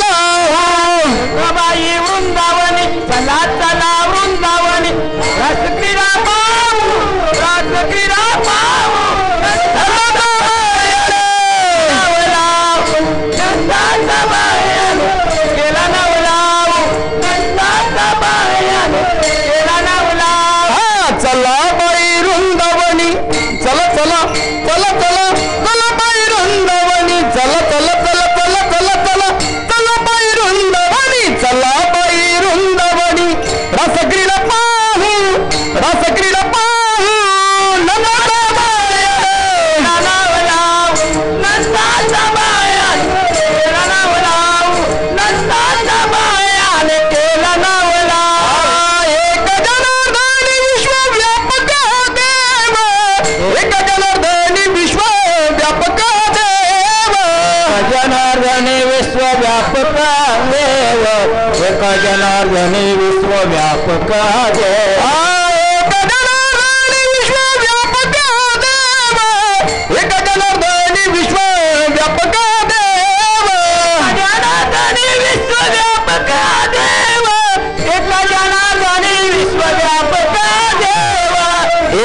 लवलाहू बाई वृंदावनी चला चला वृंदावनी रासक्रीडा पाहू रासक्रीडा पाहू नंदाचा बाळ याने लवलाहू नंदाचा बाळ याने केलं लवलाहू नंदाचा बाळ याने केलं लवलाहू चला बाई वृंदावनी चला चला चला चला चला बाई वृंदावनी चला चला चला चला चला चला चला बाई वृंदावनी चला बाई वृंदावनी रासक्रीडा पाहू रासक्रीडा पाहू नंदाचा बाळ याने लवलाहू नंदाचा बाळ याने केलं लवलाहू नंदाचा बाळ याने केलं लवलाहू एक जनार्दनी विश्वव्यापक देव एक जनार्दनी विश्वव्यापक देव जनार्दनी विश्वव्यापक देव एक जनार्दनी विश्वव्यापक देव एक जनार्दनी विश्वव्यापक देव एक जनार्दनी विश्वव्यापक देव जनार्दनी विश्वव्यापक देव एक जनार्दनी विश्वव्यापक देव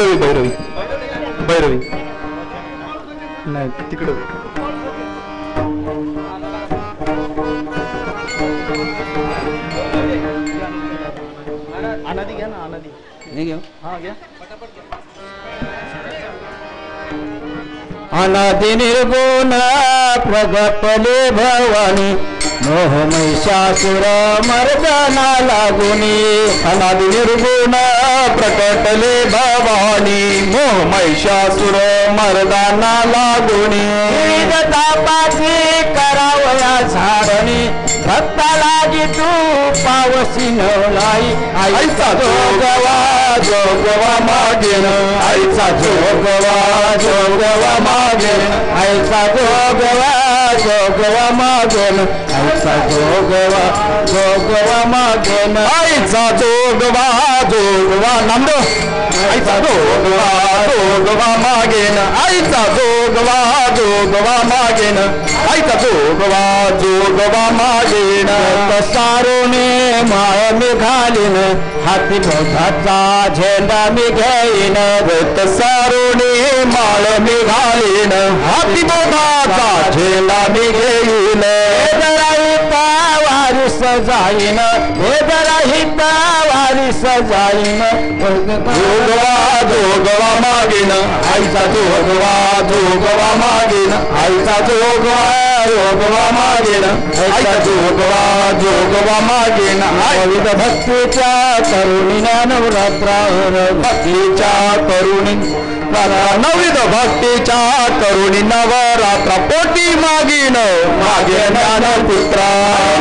भैरवी भैरवी भैरवी नाही तिकडं अनादी घ्या ना अनादी हे घेऊ हा घ्या अनादि निर्गुण प्रगटले भवानी मोह महिषासुर मर्दना लागुनी अनादि निर्गुण प्रकटले भवानी मोह महिषासुर मर्दना लागुनी विविध तापाची करावया झाडणी भक्ताला तू पावसी नवलाई आईचा जोगवा जोगवा मागेन आईचा जोगवा जोगवा मागेन आईचा जोगवा जोगवा मागेन आईचा जोगवा जोगवा मागेन आईचा जोगवा जोगवा नांद आईचा जोगवा जोगवा मागेन आईचा जोगवा जोगवा मागेन आईचा जोगवा जोगवा मागेन सारोने माळ मी घालीन हाती बोधाचा झेंडा मी घेईन रत सारोने माळ मी घालीन हाती बोधाचा झेंडा मी घेईन जरा वारिस जाईन हे जरा हिता वारिस जाईन जोगवा जोगवा मागेन आईचा जोगवा जोगवा मागेन आईचा जोगवा जोगवा मागेन आईचा जोगवा जोगवा मागेन विविध भक्तीच्या करुणी नवरात्रावर भक्तीच्या करुणी नवविध भक्तीच्या करुणी नवरात्रा पोटी मागीन मागे ज्ञानपुत्रा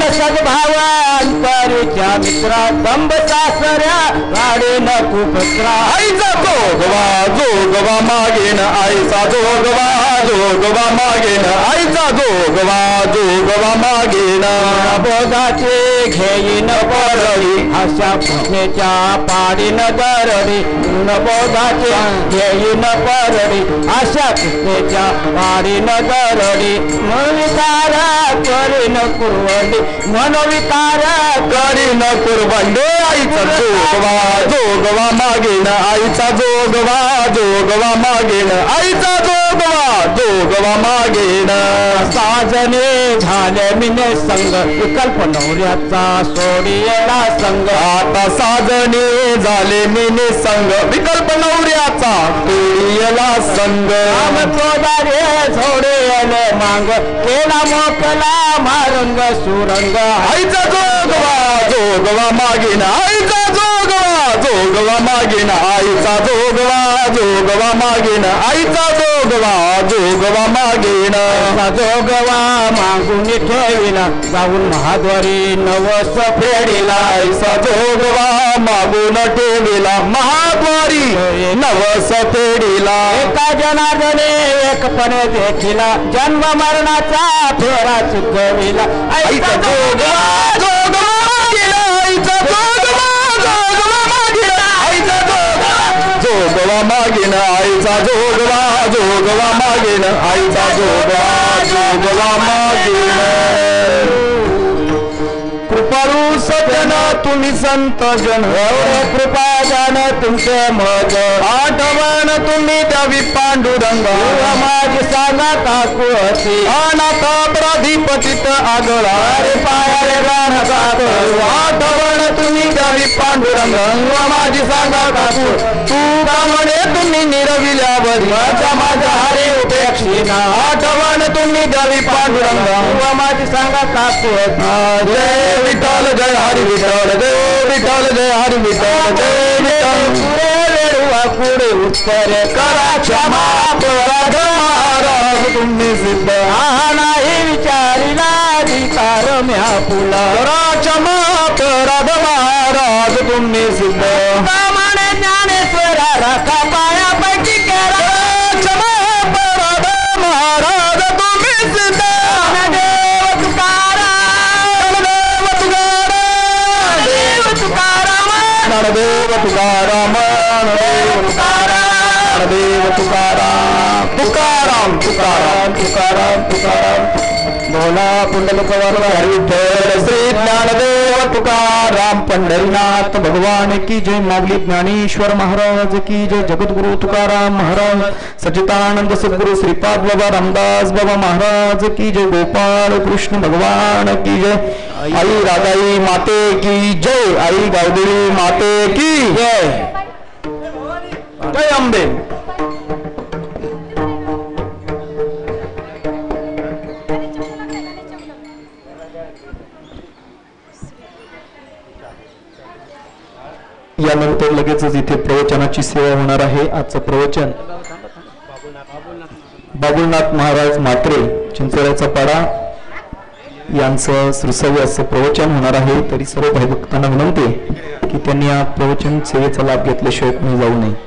सद्भावांतरीच्या मित्रा दंब सासऱ्या गाडे न कुपत्रा आईचा जोगवा जोगवा मागेन आईचा जोगवा जोगवा मागेन आईचा जोगवा जोगवा मागेन बोधाचे घेईन परडी अशा पुण्याच्या पाडीन दरडी बोधाचे घेईन परडी अशा पुण्याच्या पाडीन दरडी मनोविकार करीन कुरवंडी मनोविकार करीन कुरवंडी आईचा जोगवा जोगवा मागेन आईचा जोगवा जोगवा मागेन आईचा जोगवा जोगवा मागेन साजने झाले मिने संग विकल्प नवऱ्याचा सोडियला संग आता साजने झाले मिने संग विकल्प नवऱ्याचा सोडियला संग आमचोदारे झोडेले मांग केला मोकला मारंग सुरंग आईचा जोगवा जोगवा मागेन आईचा जोगवा जोगवा मागेन आईचा जोगवा जोगवा मागेन आईचा जोगवा जोगवा मागेन जोगवा मागून ठेविला जाऊन महाद्वारी नवस फेडीला आईचा जोगवा मागून ठेविला महाद्वारी नवस फेडीला एका जनार्दने एकपणे देखिला जन्म मरणाचा फेरा चुकविला आईचा जोगवा जोगवा मागेन आईचा जोगवा जोगवा मागेन आईचा जोगवा मागेन आईचा जोगवा जोगवा मागेन आईचा जोगवा जोगवा मागेन कृपाळू सजन तुम्ही संत जन कृपा जान तुमचे मज आठवण तुम्ही द्यावी पांडुरंग माझी सांगा काकू अशी अनाथ प्राधिपतीत आगळा पायाले रान आठवण तुम्ही द्यावी पांडुरंग माझी सांगा काकू तू कामणे तुम्ही निरविल्यावर माझ्या हरे उपेक्षिना आठवण तुम्ही द्यावी पांडुरंग माझी सांगा काकू जय विठ्ठल जय हरी विठ्ठल जय विठ्ठल जय हरी विठ्ठल जय विठ्ठल पुढे उत्तर करा क्षमा अपराध महाराज तुम्ही सिद्ध हा नाही विचारिला अधिकार म्या पुला क्षमा अपराध महाराज तुम्ही सिद्ध कामाने ज्ञानेश्वरा राखा पायापैकी केला क्षमा अपराध महाराज तुम्ही सिद्ध देव तुकाराम देव तुकाराम देव तुकाराम तुकाराम तुकाराम तुकाराम तुकाराम बोल म्हणा पुंडलिक वरद विठ्ठल श्री ज्ञानदेव तुकाराम पंढरीनाथ भगवान की जय. माऊली ज्ञानेश्वर महाराज की जय. जगद्गुरु तुकाराम महाराज सच्चिदानंद सद्गुरु श्रीपाद बाबा रामदास बाबा महाराज की जय. गोपाल कृष्ण भगवान की जय. आई राधाई माते की जय. आई गावदेवी माते की जय. जय अंबे. यानंतर लगेचच इथे प्रवचनाची सेवा होणार आहे. आजचं प्रवचन बाबुलनाथ महाराज म्हात्रे चिंचोळ्याचा पाडा यांचं सुसव्य असं प्रवचन होणार आहे. तरी सर्व भाईभक्तांना विनंती आहे की त्यांनी या प्रवचन सेवेचा लाभ घेतल्याशिवाय कोणी जाऊ नये.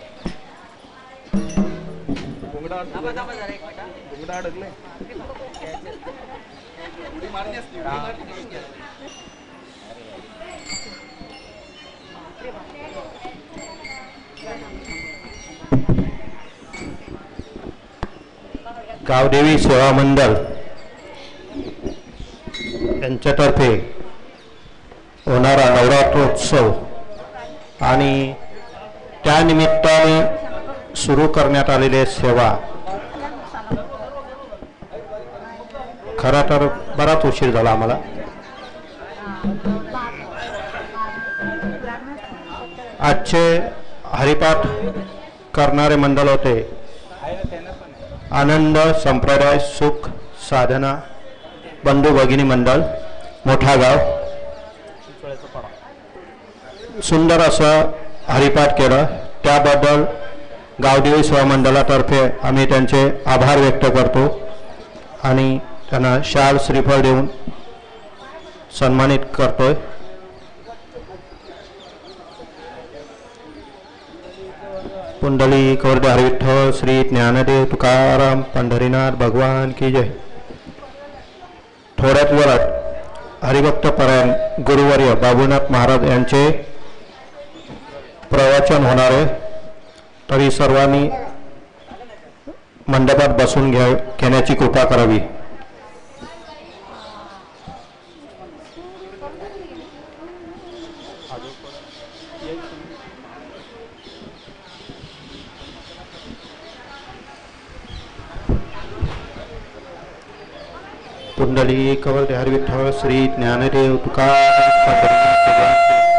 गावदेवी सेवा मंडळ यांच्यातर्फे होणारा नवरात्रोत्सव आणि त्यानिमित्ताने सुरू करण्यात आलेली सेवा खरा तर बराच उशीर झाला आम्हाला. आजचे हरिपाठ करणारे मंडळ होते आनंद संप्रदाय सुख साधना बंधू भगिनी मंडळ मोठा गाव. सुंदर असं हरिपाठ केलं त्याबद्दल गावदेवी सेवा मंडळातर्फे आम्ही त्यांचे आभार व्यक्त करतो आणि त्यांना शाल श्रीफळ देऊन सन्मानित करतोय. पुंडलिक वरद हरिविठ्ठल श्री ज्ञानदेव तुकाराम पंढरीनाथ भगवान की जय. थोड्याच वेळात हरिभक्तपरायण गुरुवर्य बाबुलनाथ महाराज यांचे प्रवचन होणार आहे. तरी सर्वांनी मंडपात बसून घेण्याची कृपा करावी. पुंडलिक वरद हरिविठ्ठल श्री ज्ञानदेव तुकाराम पंढरीनाथ भगवान की जय.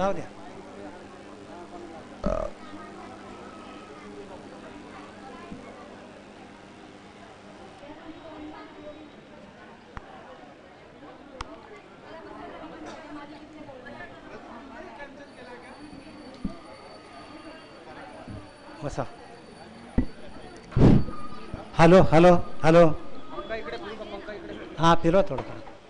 राहू द्या. बसा. Hello hello hello. हां फिरवा थोडं.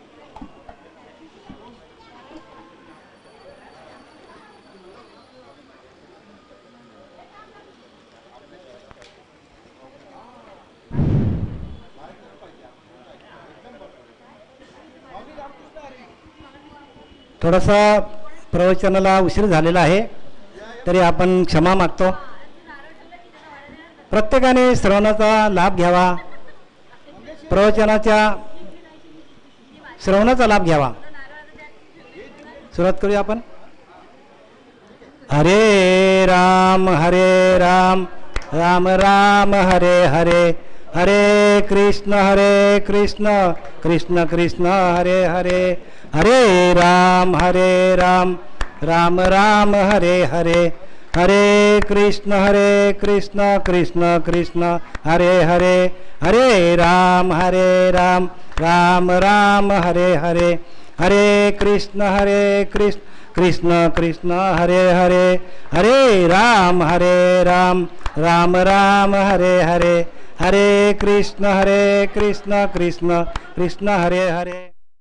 थोडासा प्रवचनाला उशीर झालेला आहे तरी आपण क्षमा मागतो. प्रत्येकाने श्रवणाचा लाभ घ्यावा, प्रवचनाच्या श्रवणाचा लाभ घ्यावा. सुरुवात करूया आपण. हरे राम राम राम हरे हरे, हरे कृष्ण कृष्ण कृष्ण हरे हरे, हरे राम राम राम हरे हरे, हरे कृष्ण कृष्ण कृष्ण हरे हरे, हरे राम राम राम हरे हरे, हरे कृष्ण कृष्ण कृष्ण हरे हरे, हरे राम राम राम हरे हरे, हरे कृष्ण कृष्ण कृष्ण हरे हरे,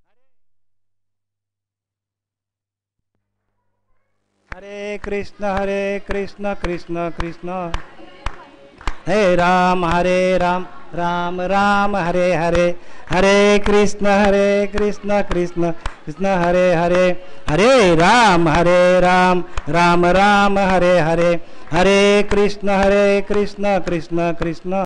हरे कृष्ण कृष्ण कृष्ण, हे राम राम राम हरे हरे, हरे कृष्ण कृष्ण कृष्ण हरे हरे, हरे राम राम राम हरे हरे, हरे कृष्ण कृष्ण कृष्ण